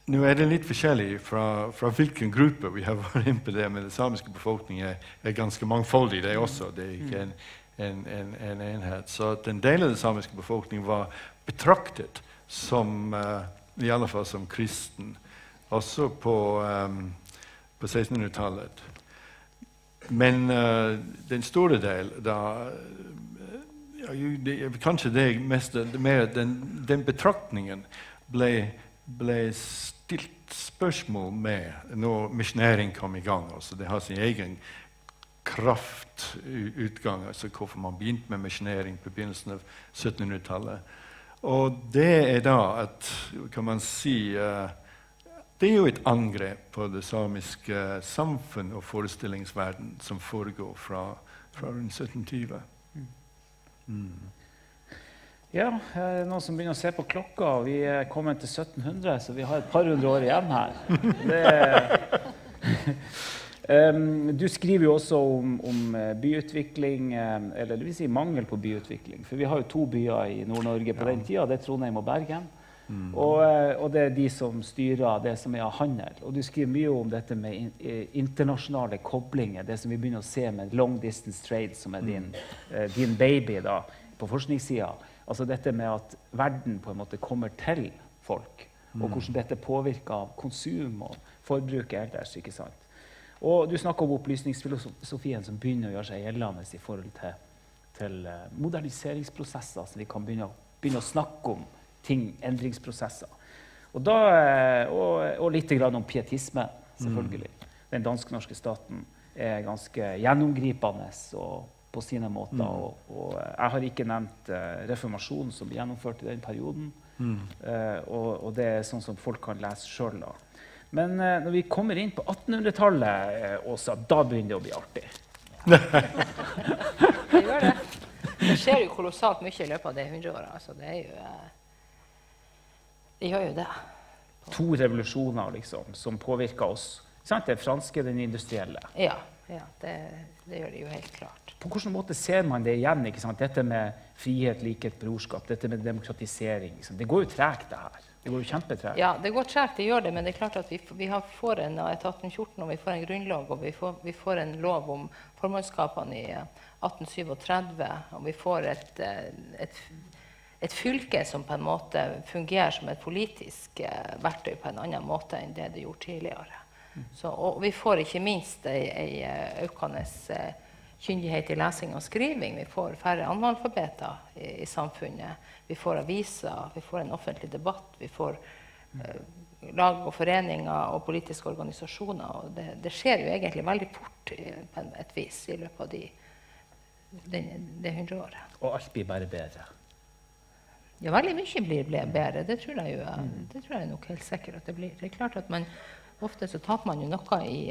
Nå er det litt forskjellig fra, fra hvilken gruppe vi har vært inne på det, men den samiske befolkningen er, er ganske mangfoldig, det også. Det er ikke en, en, en, en enhet. Så den delen av den samiske befolkningen var betraktet som, uh, i alle fall som kristen, også på, um, på sekstenhundretallet. Men uh, den store del, da, ja, det, kanskje det mest, det mer, den, den betraktningen ble, ble stilt spørsmål med når misjonering kom i gang. Altså, det har sin egen kraftutgang, altså hvorfor man begynte med misjonering på begynnelsen av syttenhundretallet. Og det er da at, kan man si, uh, det er jo et angrep på det samiske samfunn og forestillingsverden som foregår fra, fra sytten tyve. Mm. Ja, er det noen som begynner å se på klokka, og vi er kommet til sytten hundre, så vi har et par hundre år igjen her. Det, um, du skriver jo også om, om byutvikling, eller det vil si mangel på byutvikling, for vi har jo to byer i Nord-Norge på den tiden, det er Trondheim og Bergen. Mm. Og, og det er de som styrer det som er handel. Og du skriver mye om dette med in, internasjonale koblinger, det som vi begynner å se med long distance trade, som er din, mm. din baby da, på forskningssiden. Altså dette med at verden på en måte kommer til folk, mm. og hvordan dette påvirker av konsum og forbruk ellers, ikke sant? Og du snakker om opplysningsfilosofien som begynner å gjøre seg gjeldende i forhold til, til moderniseringsprosesser, så vi kan begynne, begynne å snakke om ting, endringsprosesser. Og, da, og, og litt grann om pietisme, selvfølgelig. Mm. Den dansk-norske staten er ganske gjennomgripende og på sine måter, mm. og, og jeg har ikke nevnt uh, reformasjonen som ble gjennomført i den perioden, mm. uh, og, og det er sånn som folk kan lese selv da. Men uh, når vi kommer inn på attenhundretallet, uh, Åsa, da begynner det å bli artig. Det gjør det. Det skjer jo kolossalt mye i løpet av det hundreåret, altså det er jo... Uh, det gjør jo det. To revolusjoner, liksom, som påvirker oss. Sant? Det franske, den industrielle. Ja, ja det, det gjør det jo helt klart. På hvilken måte ser man det igjen, ikke sant? Dette med frihet, likhet, brorskap, dette med demokratisering. Liksom. Det går jo tregt, det her. Det går jo kjempetregt. Ja, det går tregt, det gjør det, men det er klart at vi, vi har, får en et atten fjorten, og vi får en grunnlov, og vi får, vi får en lov om formannskapene i atten syttisju, og vi får et, et, et fylke som på en måte fungerer som et politisk verktøy på en annen måte enn det det gjorde tidligere. Så, og vi får ikke minst en økende kyndighet i lesing og skriving. Vi får færre analfabeter i, i samfunnet. Vi får aviser, vi får en offentlig debatt, vi får eh, lag og foreninger og politiske organisasjoner. Og det, det skjer jo egentlig veldig fort i, på et vis i løpet av de, det, det hundreåret. Og alt blir bare bedre? Ja, veldig mye blir, blir bedre. Det tror jeg jo, mm. det tror jeg nok helt sikkert at det blir. Det er klart at man, ofte så taper man jo noe i,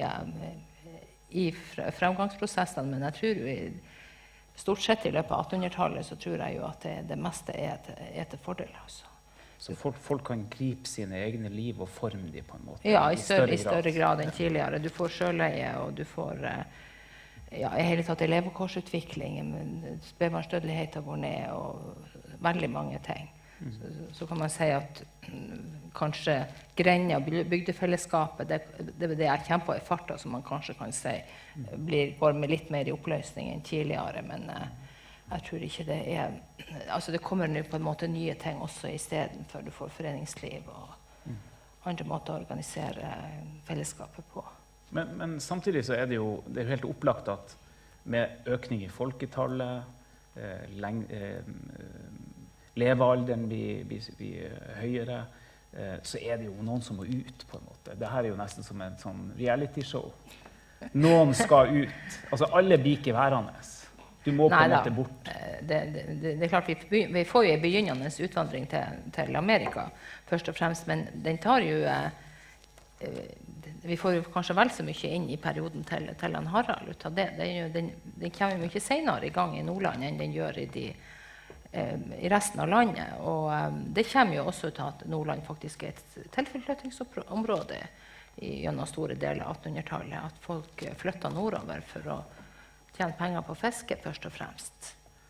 i fremgangsprosessene, men jeg tror jo i, stort sett i løpet av attenhundretallet så tror jeg jo at det, det meste er til, er til fordel. Altså. Så folk, folk kan gripe sine egne liv og forme dem på en måte? Ja, i større, i større grad enn tidligere. Du får selvleie, og du får ja, i hele tatt levekårsutvikling, men spedbarnsdødeligheten går ned, og veldig mange ting. Mm. Så, så kan man si at mm, kanskje Grenja og bygdefellesskapet, det, det er det jeg kjemper i farta, som man kanskje kan si, blir, går med litt mer i oppløsning enn tidligere, men eh, jeg tror ikke det er, altså det kommer nå på en måte nye ting også i stedet for du får foreningsliv og mm. andre måter å organisere fellesskapet på. Men, men samtidig så er det jo, det er jo helt opplagt at med økning i folketallet, eh, leng, eh, levealderen blir, blir, blir høyere, eh, så er det jo noen som må ut på en måte. Dette er jo nesten som en sånn reality-show. Noen skal ut. Altså alle blir ikke værende. Du må på en måte bort. Det, det, det, det er klart, vi, vi får jo en begynnende utvandring til, til Amerika, først og fremst, men den tar jo... Eh, vi får jo kanskje vel så mye inn i perioden til, til en Harald ut av det. Den, jo, den, den kommer jo mye senere i gang i Nordland enn den gjør i, de, eh, i resten av landet. Og eh, det kommer jo også til at Nordland faktisk er et tilflyttingsområde gjennom store deler av attenhundretallet. At folk flytter nordover for å tjene penger på fiske først og fremst.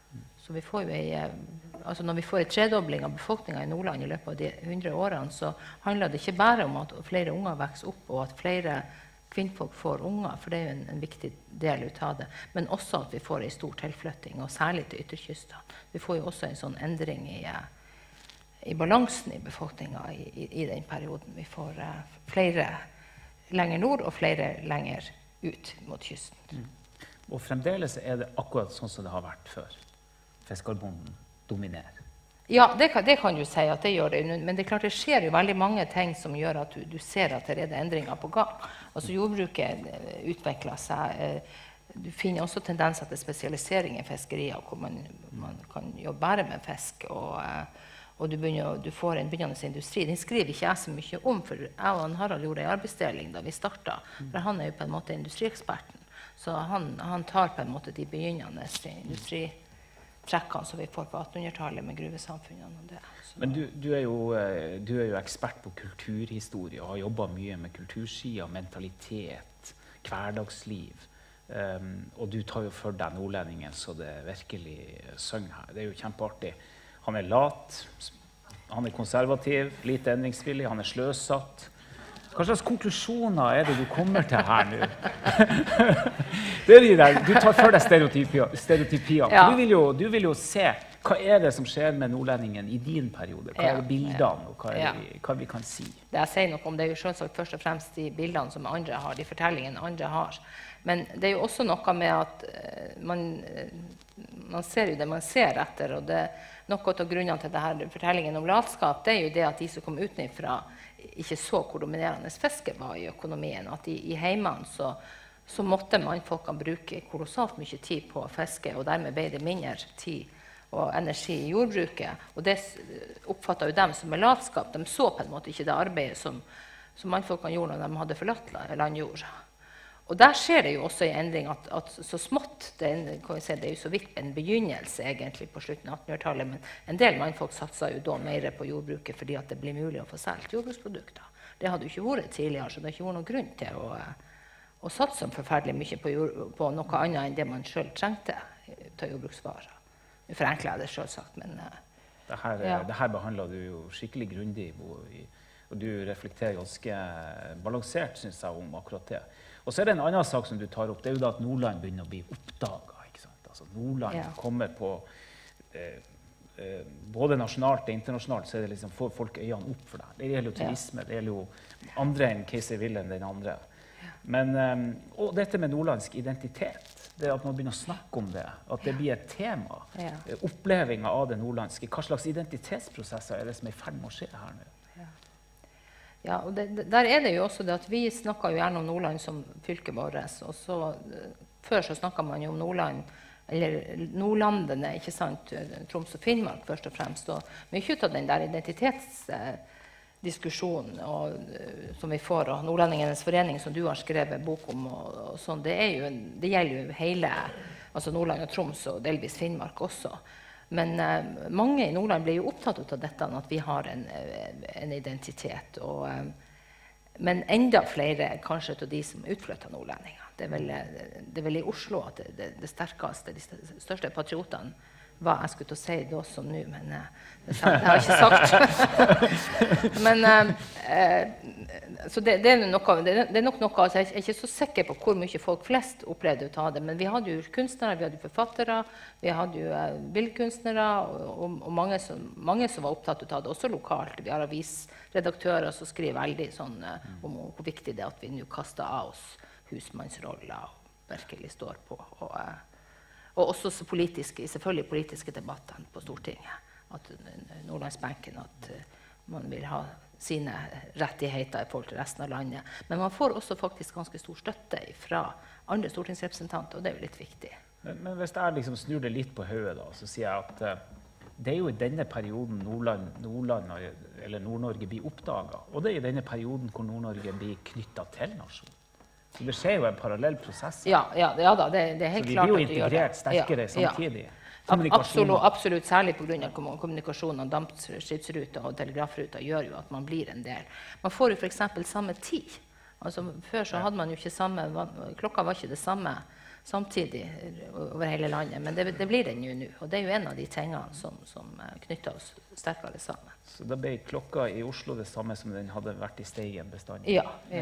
Så vi får jo ei, altså når vi får en tredobling av befolkningen i Nordland i løpet av de hundre årene, så handler det ikke bare om at flere unger vokser opp, og at flere kvinnfolk får unger, for det er jo en, en viktig del ut av det, men også at vi får en stor tilflytting, og særlig til ytterkystene. Vi får jo også en sånn endring i, i balansen i befolkningen i, i, i den perioden. Vi får uh, flere lenger nord, og flere lenger ut mot kysten. Mm. Og fremdeles er det akkurat sånn som det har vært før. Fiskerbonden dominerer. Ja, det kan, det kan du si at det gjør det. Men det er klart det skjer jo veldig mange ting som gjør at du, du ser at det er endringer på gang. Altså jordbruket utvikler seg. Du finner også tendenser til spesialisering i fiskerier, hvor man, man kan jobbe bare med fisk. Og, og du, begynner, du får en begynnende industri. Den skriver ikke jeg så mye om, for jeg og Harald gjorde en arbeidsdeling da vi startet. For han er jo på en måte industrieksperten. Så han, han tar på en måte de begynnende industritrekkene som vi får på attenhundretallet med gruvesamfunnene. Og det. Så. Men du, du, er jo, du er jo ekspert på kulturhistorie og har jobbet mye med kultursida, mentalitet, hverdagsliv. Um, og du tar jo for deg nordlendingen så det virkelig synger her. Det er jo kjempeartig. Han er lat, han er konservativ, lite endringsvillig, han er sløsatt. Hva slags konklusjoner er det du kommer til her nå? Det er de der, du tar for deg stereotypier. Ja. Du, vil jo, du vil jo se hva er det som skjer med nordlendingen i din periode. Hva er bildene, og hva, er det, hva vi kan si? Det jeg sier noe om det er jo selvsagt først og fremst de bildene som andre har, de fortellingene andre har. Men det er jo også noe med at man, man ser jo det man ser etter, og det, noe av grunnen til denne fortellingen om latskap, det er jo det at de som kom utenfra ikke så hvor dominerende fiske var i økonomien, at i, i heimene så, så måtte mannfolkene bruke kolossalt mye tid på fiske, og dermed ble det mindre tid og energi i jordbruket. Og det oppfattet jo dem som er latskap. De så på en måte ikke det arbeidet som, som mannfolkene gjorde når de hadde forlatt landjord. Og der skjer det jo også en endring at, at så smått, det er, kan vi si, det er jo så vidt en begynnelse egentlig på slutten av attenhundretallet, men en del mannfolk satset jo da mer på jordbruket fordi at det blir mulig å få solgt jordbruksprodukter. Det hadde jo ikke vært tidligere, så det har ikke vært noen grunn til å, å satse forferdelig mye på, jord, på noe annet enn det man selv trengte til jordbruksvarer. Nå forenkler jeg det selvsagt, men... Det her, ja. Det her behandler du jo skikkelig grundig, og du reflekterer ganske balansert, synes jeg, om akkurat det. Og så er det en annen sak som du tar opp, det er jo da at Nordland begynner å bli oppdaget, ikke sant? Altså Nordland ja. kommer på, eh, eh, både nasjonalt og internasjonalt, så er det liksom, får folk øynene opp for det. Det gjelder jo turisme, ja. Det gjelder jo andre enn Keiser Wilhelm den andre. Ja. Men, um, og dette med nordlandsk identitet, det at man begynner å snakke om det, at det blir et tema, ja. Opplevelsen av det nordlandske, hva slags identitetsprosesser er det som er i ferd med å skje her nå? Ja, og det, der er det jo også det at vi snakker jo gjerne om Nordland som fylket vårt, og så, før så snakket man jo om Nordland, eller Nordlandene, ikke sant, Troms og Finnmark først og fremst, og mye ut av den der identitetsdiskusjonen som vi får, og Nordlendingenes forening som du har skrevet bok om, og, og sånn, det, er jo, det gjelder jo hele, altså Nordland og Troms og delvis Finnmark også. Men eh, mange i Nordland blir jo opptatt av dette, at vi har en, en identitet. Og, eh, men enda flere kanskje til de som utflytter nordlendinger. Det er vel, det er vel i Oslo at det, det, det sterkeste, de største patriotene, hva jeg skulle til å si da som nå, men eh, det har jeg ikke sagt. men, eh, så det, det, er noe, det, det er nok noe, altså jeg er ikke så sikker på hvor mye folk flest opplevde å ta det, men vi hadde jo kunstnere, vi hadde jo forfattere, vi hadde jo eh, bildkunstnere, og, og, og mange, som, mange som var opptatt av det, også lokalt. Vi har avisredaktører som skriver veldig sånn, eh, om hvor viktig det er at vi nå kaster av oss husmannsroller og virkelig står på. Og, eh, Og også så politiske, selvfølgelig politiske debattene på Stortinget. At Nordlandsbenken, at man vil ha sine rettigheter i forhold til resten av landet. Men man får også faktisk ganske stor støtte fra andre stortingsrepresentanter, og det er jo litt viktig. Men, men hvis jeg liksom snur det litt på hodet da, så sier jeg at uh, det er jo i denne perioden Nordland, Nordland eller Nord-Norge blir oppdaget. Og det er i denne perioden hvor Nord-Norge blir knyttet til nasjonen. Så det skjer jo en parallell prosess. Ja, ja, ja da, det, det er helt klart at det gjør det. Så vi blir jo integrert sterkere ja, samtidig. Ja. Absolutt, absolutt, særlig på grunn av kommunikasjonen og dampskipsruter og telegrafruter gjør jo at man blir en del. Man får jo for eksempel samme tid. Altså, før så hadde man jo ikke samme, klokka var ikke det samme samtidig over hele landet. Men det, det blir den jo nå, og det er jo en av de tingene som, som knytter oss sterkere sammen. Så da ble klokka i Oslo det samme som den hadde vært i Steigen bestandig? Ja, ja.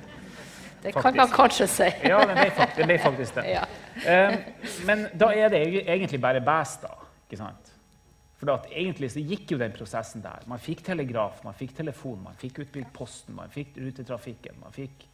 Det faktisk. Kan man kanskje si. Ja, det ble faktisk det. Ble faktisk det. Ja. Um, men da er det egentlig bare bæs da, ikke sant? For at egentlig så gikk jo den prosessen der. Man fikk telegraf, man fikk telefon, man fikk utbygd posten, man fikk rutetrafikken, man fikk...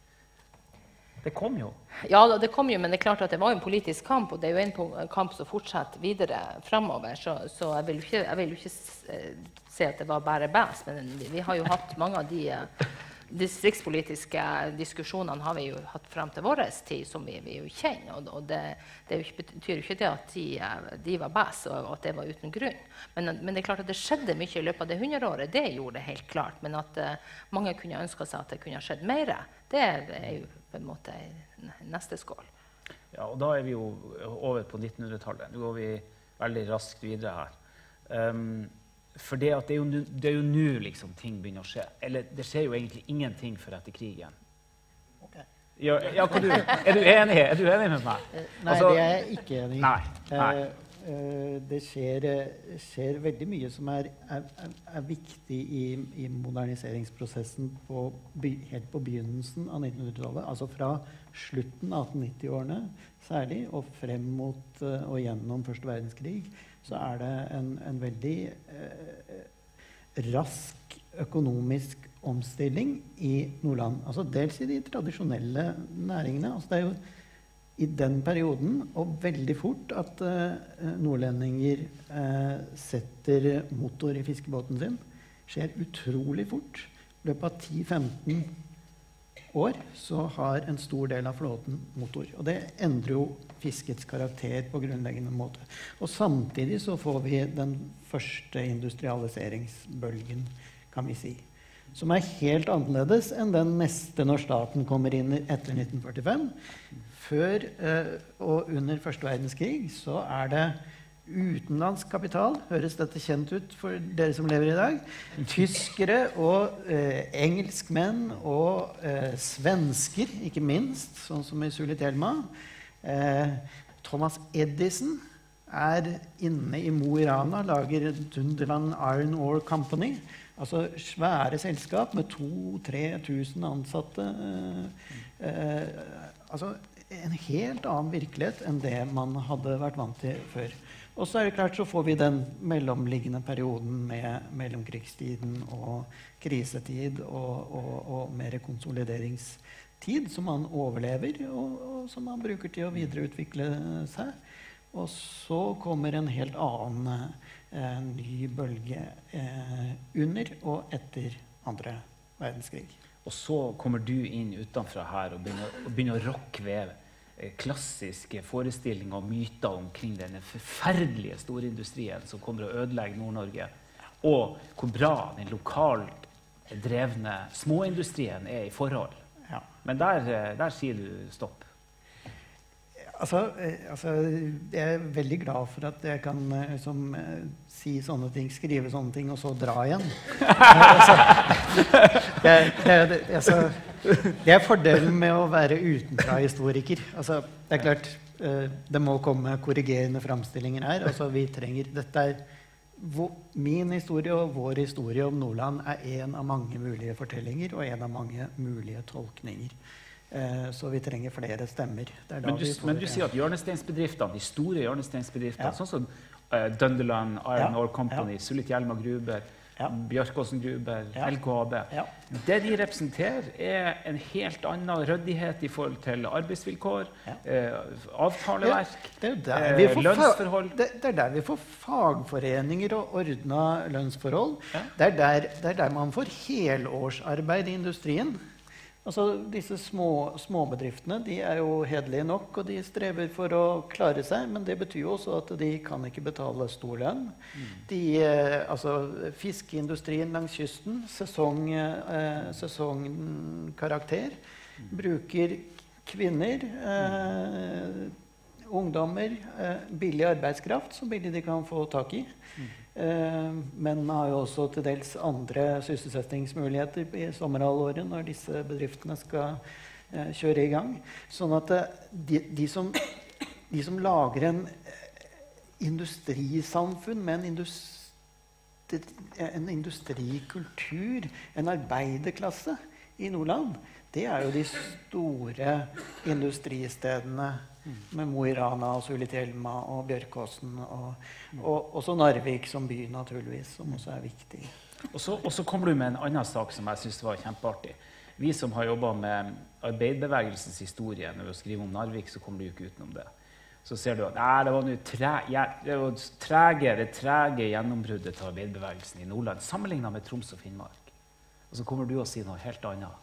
Det kom jo. Ja, det kom jo, men det er klart at det var en politisk kamp, og det er jo en kamp som fortsetter videre fremover, så, så jeg vil jo ikke, jeg vil jo ikke se at det var bare bæs, men vi har jo hatt mange av de distriktspolitiske diskusjonene har vi jo hatt frem til vår tid, som vi, vi jo kjenner, og, og det, det jo ikke, betyr jo ikke det at de, de var bæs, og at det var uten grunn. Men, men det er klart at det skjedde mye i løpet av det hundreåret, det gjorde det helt klart, men at uh, mange kunne ønske seg at det kunne ha skjedd mer, det er jo på en måte neste skål. Ja, og da er vi jo over på nittenhundretallet. Nå går vi veldig raskt videre her. Um, for det, at det er jo, det er jo nå liksom ting begynner å skje. Eller det skjer jo egentlig ingenting før etter krigen. Okay. Ja, ja, du, er du enig? Er du enig med meg? Nei, altså, det er jeg ikke enig i. Nei, nei. Uh, uh, det skjer, uh, skjer veldig mye som er, er, er viktig i, i moderniseringsprosessen på by, helt på begynnelsen av nittenhundretallet. Altså fra slutten av attennitti-årene særlig, og frem mot uh, og gjennom første verdenskrig, så er det en, en veldig uh, rask økonomisk omstilling i Nordland. Altså dels i de tradisjonelle næringene. Altså det er jo i den perioden, og veldig fort, at uh, nordlendinger uh, setter motor i fiskebåten sin. Skjer utrolig fort. I løpet av ti til femten år så har en stor del av flåten motor. Og det endrer jo fiskets karakter på grunnleggende måte. Og samtidig så får vi den første industrialiseringsbølgen, kan vi si, som er helt annerledes enn den neste når staten kommer inn etter nitten førtifem. Før eh, og under første verdenskrig så er det utenlandsk kapital, høres dette kjent ut for dere som lever i dag, tyskere og eh, engelskmenn og eh, svensker, ikke minst, sånn som i Sulitjelma. Eh, Thomas Edison er inne i Mo i Rana, lager Dunderland Iron Ore Company, altså svære selskap med to til tre tusen ansatte. Eh, eh, altså en helt annen virkelighet enn det man hadde vært vant til før. Og så er det klart så får vi den mellomliggende perioden med mellomkrigstiden og krisetid og, og, og mer konsolideringstid som man overlever og, og som man bruker til å videreutvikle seg. Og så kommer en helt annen eh, ny bølge eh, under og etter andre verdenskrig. Og så kommer du inn utenfra her og begynner, og begynner å rokke ved klassiske forestillinger og myter omkring denne forferdelige storindustrien som kommer å ødelegge Nord-Norge, og hvor bra den lokalt drevne småindustrien er i forhold. Ja. Men der, der sier du stopp. Altså, altså, jeg er veldig glad for at jeg kan liksom, si sånne ting, skrive sånne ting, og så dra igjen. altså, det, det, det, altså, det er fordelen med å være utenfra historiker. Altså, det er klart, det må komme korrigerende framstillinger her. Altså, vi trenger, dette er, min historie og vår historie om Nordland er en av mange mulige fortellinger, og en av mange mulige tolkninger. Så vi trenger flere stemmer. Men du, men du sier at hjørnesteinsbedriftene, de store hjørnesteinsbedriftene, ja. Sånn som uh, Dunderland, Iron Ore Company, ja. Sulitjelma Gruber, ja. Bjørkåsen Gruber, ja. L K A B, ja. Det de representerer er en helt annen røddighet i forhold til arbeidsvilkår, ja. uh, avtaleverk, ja. det uh, lønnsforhold. Det, det er der vi får fagforeninger og ordna lønnsforhold. Ja. Det, er der, det er der man får helårsarbeid i industrien. Altså, disse små, småbedriftene, de er jo hederlige nok, og de strever for å klare seg, men det betyr jo også at de kan ikke betale stor lønn. Mm. De, eh, altså, fiskeindustrien langs kysten, sesong, eh, sesongkarakter, mm. bruker kvinner, eh, ungdommer, eh, billig arbeidskraft, så billig de kan få tak i. Mm. Eh, men har jo også til dels andre sysselsettingsmuligheter i sommerhalvåret når disse bedriftene skal eh, kjøre i gang. Sånn at eh, de, de som de som lager en industrisamfunn med en, industri, en industrikultur, en arbeiderklasse i Nordland, det er jo de store industristedene med Mo i Rana og Sulitjelma og Bjørkåsen og, og også Narvik som by naturligvis, som også er viktig. Og så, og så kommer du med en annen sak som jeg synes var kjempeartig. Vi som har jobbet med arbeiderbevegelsens historie, når vi skriver om Narvik, så kommer du ikke utenom det. Så ser du at nei, det var noe tre, ja, det var trege, det trege gjennombruddet til arbeiderbevegelsen i Nordland, sammenlignet med Troms og Finnmark. Og så kommer du og sier noe helt annet.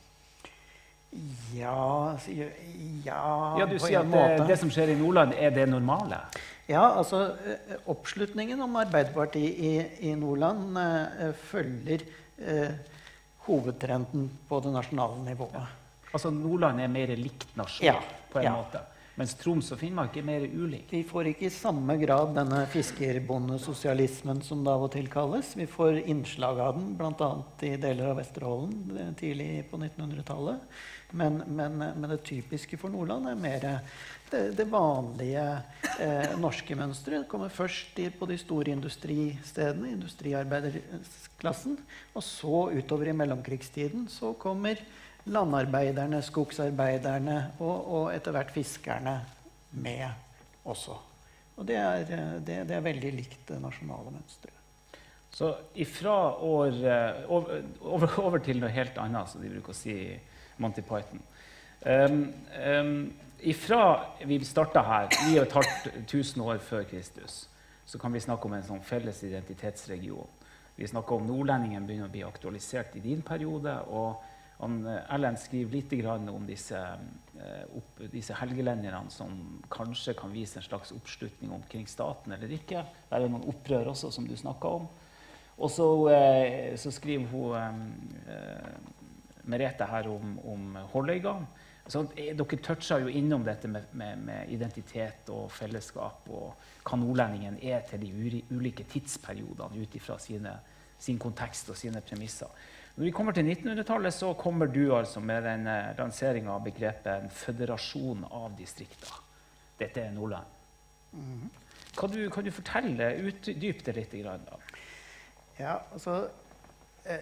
Ja, ja, ja du sier at det, det som skjer i Nordland er det normale. Ja, altså oppslutningen om Arbeiderpartiet i, i Nordland eh, følger eh, hovedtrenden på det nasjonale nivået. Ja. Altså Nordland er mer likt nasjon, ja, på en ja. måte, mens Troms og Finnmark er mer ulik. Vi får ikke i samme grad denne fiskerbondesosialismen som det av og til kalles. Vi får innslag av den, blant annet i deler av Vesterålen tidlig på nittenhundretallet. Men, men, men det typiske for Nordland er mer det, det vanlige eh, norske mønstret. Det kommer først i, på de store industristedene, industriarbeiderklassen, og så utover i mellomkrigstiden så kommer landarbeiderne, skogsarbeiderne og, og etter hvert fiskerne med også. Og det er, det, det er veldig likt det nasjonale mønstret. Så ifra år, over, over, over til noe helt annet, som de bruker å si Monty Python. Um, um, ifra vi startet her, ni og et halvt tusen år før Kristus, så kan vi snakke om en sånn felles identitetsregion. Vi snakker om nordlendingen begynner å bli aktualisert i din periode, og han, Ellen skriver litt grann om disse, uh, opp, disse helgelenderne som kanskje kan vise en slags oppslutning omkring staten eller ikke. Det er noen opprør også, som du snakket om. Og så, uh, så skriver hun uh, Merete her om, om Hårløyga. Så, eh, dere toucher jo innom dette med, med, med identitet og fellesskap og hva nordlendingen er til de uri, ulike tidsperiodene ut ifra sine, sin kontekst og sine premisser. Når vi kommer til nittenhundretallet, så kommer du altså med den eh, lanseringen av begrepet en føderasjon av distrikter. Dette er Nordland. Mm. Kan, du, kan du fortelle, utdype det litt grann da? Ja, altså... Eh,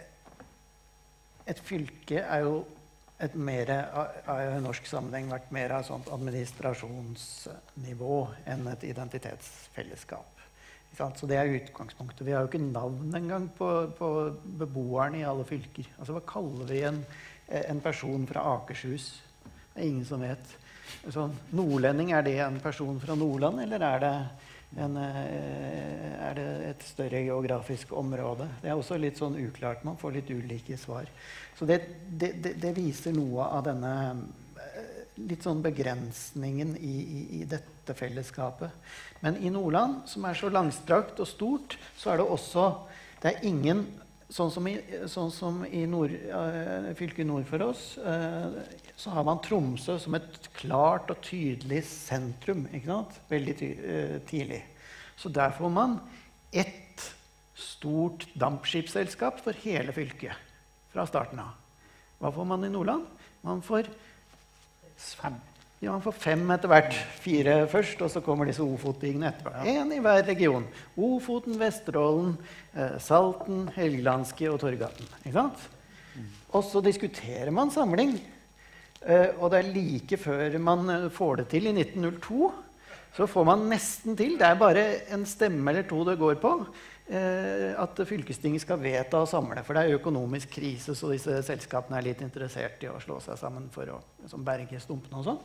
Et fylke er jo et mer, har i norsk sammenheng vært mer av et sånt administrasjonsnivå enn et identitetsfellesskap. Så det er utgangspunktet. Vi har jo ikke navn engang på, på beboerne i alle fylker. Altså, hva kaller vi en, en person fra Akershus? Det er ingen som vet. Så, nordlending, er det en person fra Nordland, eller er det, en, er det et større geografisk område? Det er også litt sånn uklart. Man får litt ulike svar. Så det, det, det, det viser noe av denne litt sånn begrensningen i, i, i dette fellesskapet. Men i Nordland, som er så langstrakt og stort, så er det også, det er ingen, sånn som i, sånn som i nord, uh, fylket nord for oss, uh, så har man Tromsø som et klart og tydelig sentrum, ikke sant? Veldig ty uh, tidlig. Så der får man ett stort dampskipsselskap for hele fylket fra starten av. Hva får man i Nordland? Man får fem. Ja, man får fem etter hvert. Fire først, og så kommer disse Ofotbygdene etterpå. En i hver region. Ofoten, Vesterålen, eh, Salten, Helgelandske og Torgaten. Ikke sant? Og så diskuterer man samling. Eh, og det er like før man får det til i nitten null to. Så får man nesten til. Det er bare en stemme eller to det går på. Eh, at fylkestinget skal vedta å samle, for det er økonomisk krise, så disse selskapene er litt interessert i å slå seg sammen for å liksom, berge stumpene og sånn.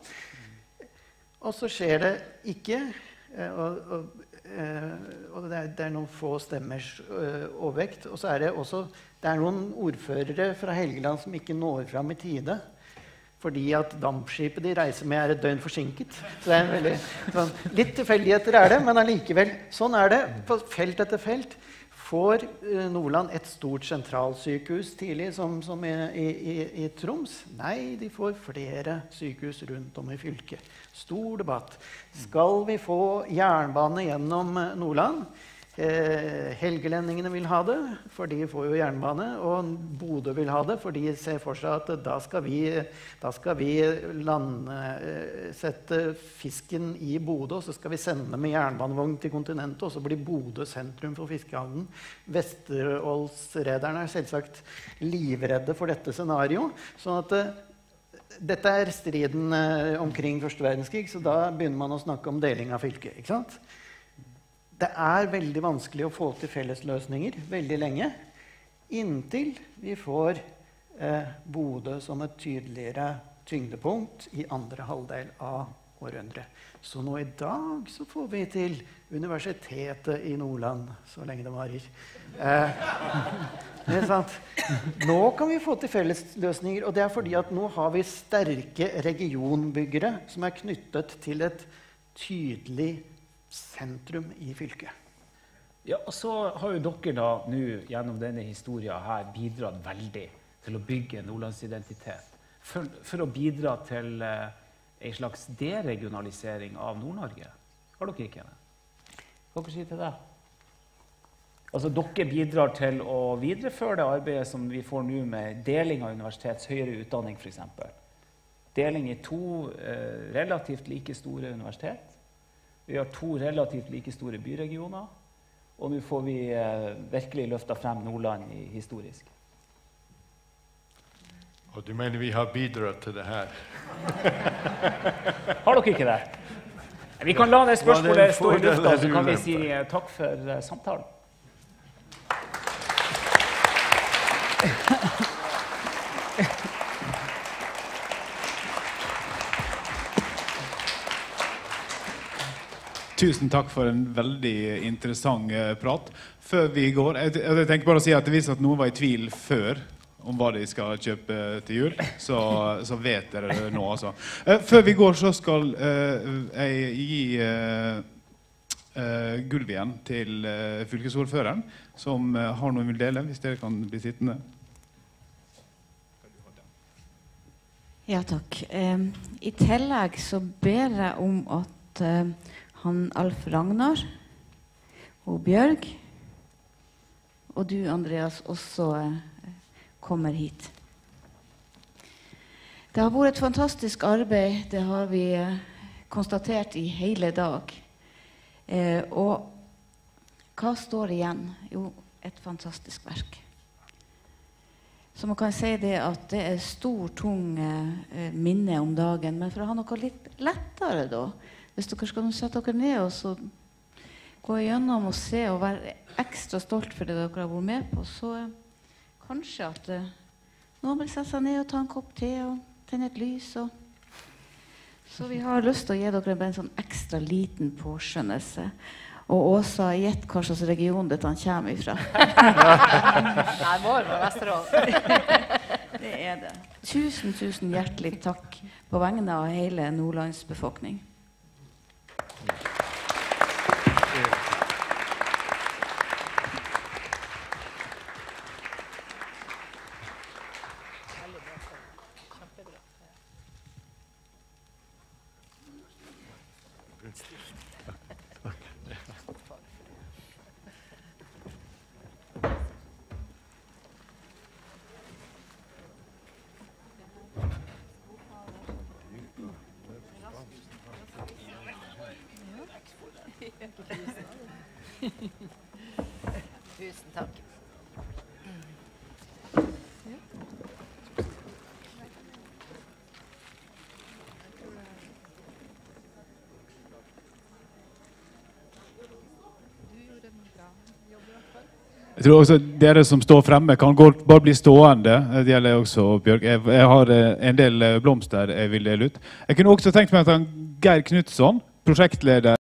Og så skjer det ikke, eh, og, og, eh, og det, er, det er noen få stemmers eh, overvekt, og så er det også, det er noen ordførere fra Helgeland som ikke når fram i tide, fordi at dampskipet de reiser med er et døgn forsinket. Så det er veldig, sånn, litt tilfeldigheter er det, men allikevel, sånn er det. På felt etter felt får uh, Nordland et stort sentralsykehus tidlig, som, som i, i, i Troms. Nei, de får flere sykehus rundt om i fylket. Stor debatt. Skal vi få jernbane gjennom Nordland? Eh, Helgelendingene vil ha det, for de får jo jernbane, og Bodø vil ha det, for de ser for seg at da skal vi, da skal vi landsette fisken i Bodø, og så skal vi sende med jernbanevogn til kontinentet, og så blir Bodø sentrum for fiskehandelen. Vesterålsrederne er selvsagt livredde for dette scenario, sånn at eh, dette er striden eh, omkring første verdenskrig, så da begynner man å snakke om deling av fylket, ikke sant? Det er veldig vanskelig å få til fellesløsninger veldig lenge, inntil vi får eh, Bodø som et tydeligere tyngdepunkt i andre halvdel av århundret. Så nå i dag så får vi til Universitetet i Nordland, så lenge det varer. Eh, det er sant. Nå kan vi få til fellesløsninger, og det er fordi at nå har vi sterke regionbyggere som er knyttet til et tydelig sentrum i fylket. Ja, og så har jo dere da nå gjennom denne historien her bidratt veldig til å bygge Nordlandsidentitet. For, for å bidra til eh, en slags deregionalisering av Nord-Norge. Har dere ikke det? Hva dere sier til det? Altså, dere bidrar til å videreføre det arbeidet som vi får nå med deling av universitets høyere utdanning, for eksempel. Deling i to eh, relativt like store universitet. Vi har to relativt like store byregioner, og nå får vi eh, virkelig løftet frem Nordland i, historisk. Og du mener vi har bidratt til det her? Har dere ikke det? Vi kan la det spørsmålet stå i lufta, så kan vi si eh, takk for eh, samtalen. Tusen takk for en veldig interessant uh, prat. Før vi går, jeg, jeg tenker bare å si at hvis at noen var i tvil før om hva de skal kjøpe til jul, så, så vet dere det nå, altså. Uh, før vi går så skal uh, jeg gi uh, uh, gulv igjen til uh, fylkesordføreren, som uh, har noe vil dele, hvis dere kan bli sittende. Ja, takk. Um, I tillegg så ber jeg om at uh, han Alf Ragnar og Bjørg og du, Andreas, også eh, kommer hit. Det har vært et fantastisk arbeid, det har vi eh, konstatert i hele dag. Eh, og hva står igjen? Jo, et fantastisk verk. Så man kan si det at det er stor, tung eh, minne om dagen, men for å ha noe litt lettere da, hvis dere skal sette dere ned og så gå igjennom og se og være ekstra stolt for det dere har vært med på, så eh, kanskje at eh, noen vil sette seg ned og ta en kopp te og tenne et lys. Og, så vi har lyst til å gi dere en sånn ekstra liten påskjønnelse. Og Åsa, gjett hva slags region dette kommer ifra. Nei, vår var Vesterålen. Det er det. Tusen, tusen hjertelig takk på vegne av hele Nordlands befolkning. Tusen takk. Jeg tror også dere som står fremme kan godt bare bli stående. Det gjelder også Bjørg. Jeg, jeg har en del blomster jeg vil dele ut. Jeg kunne også tenkt meg at han Geir Knutsson, prosjektleder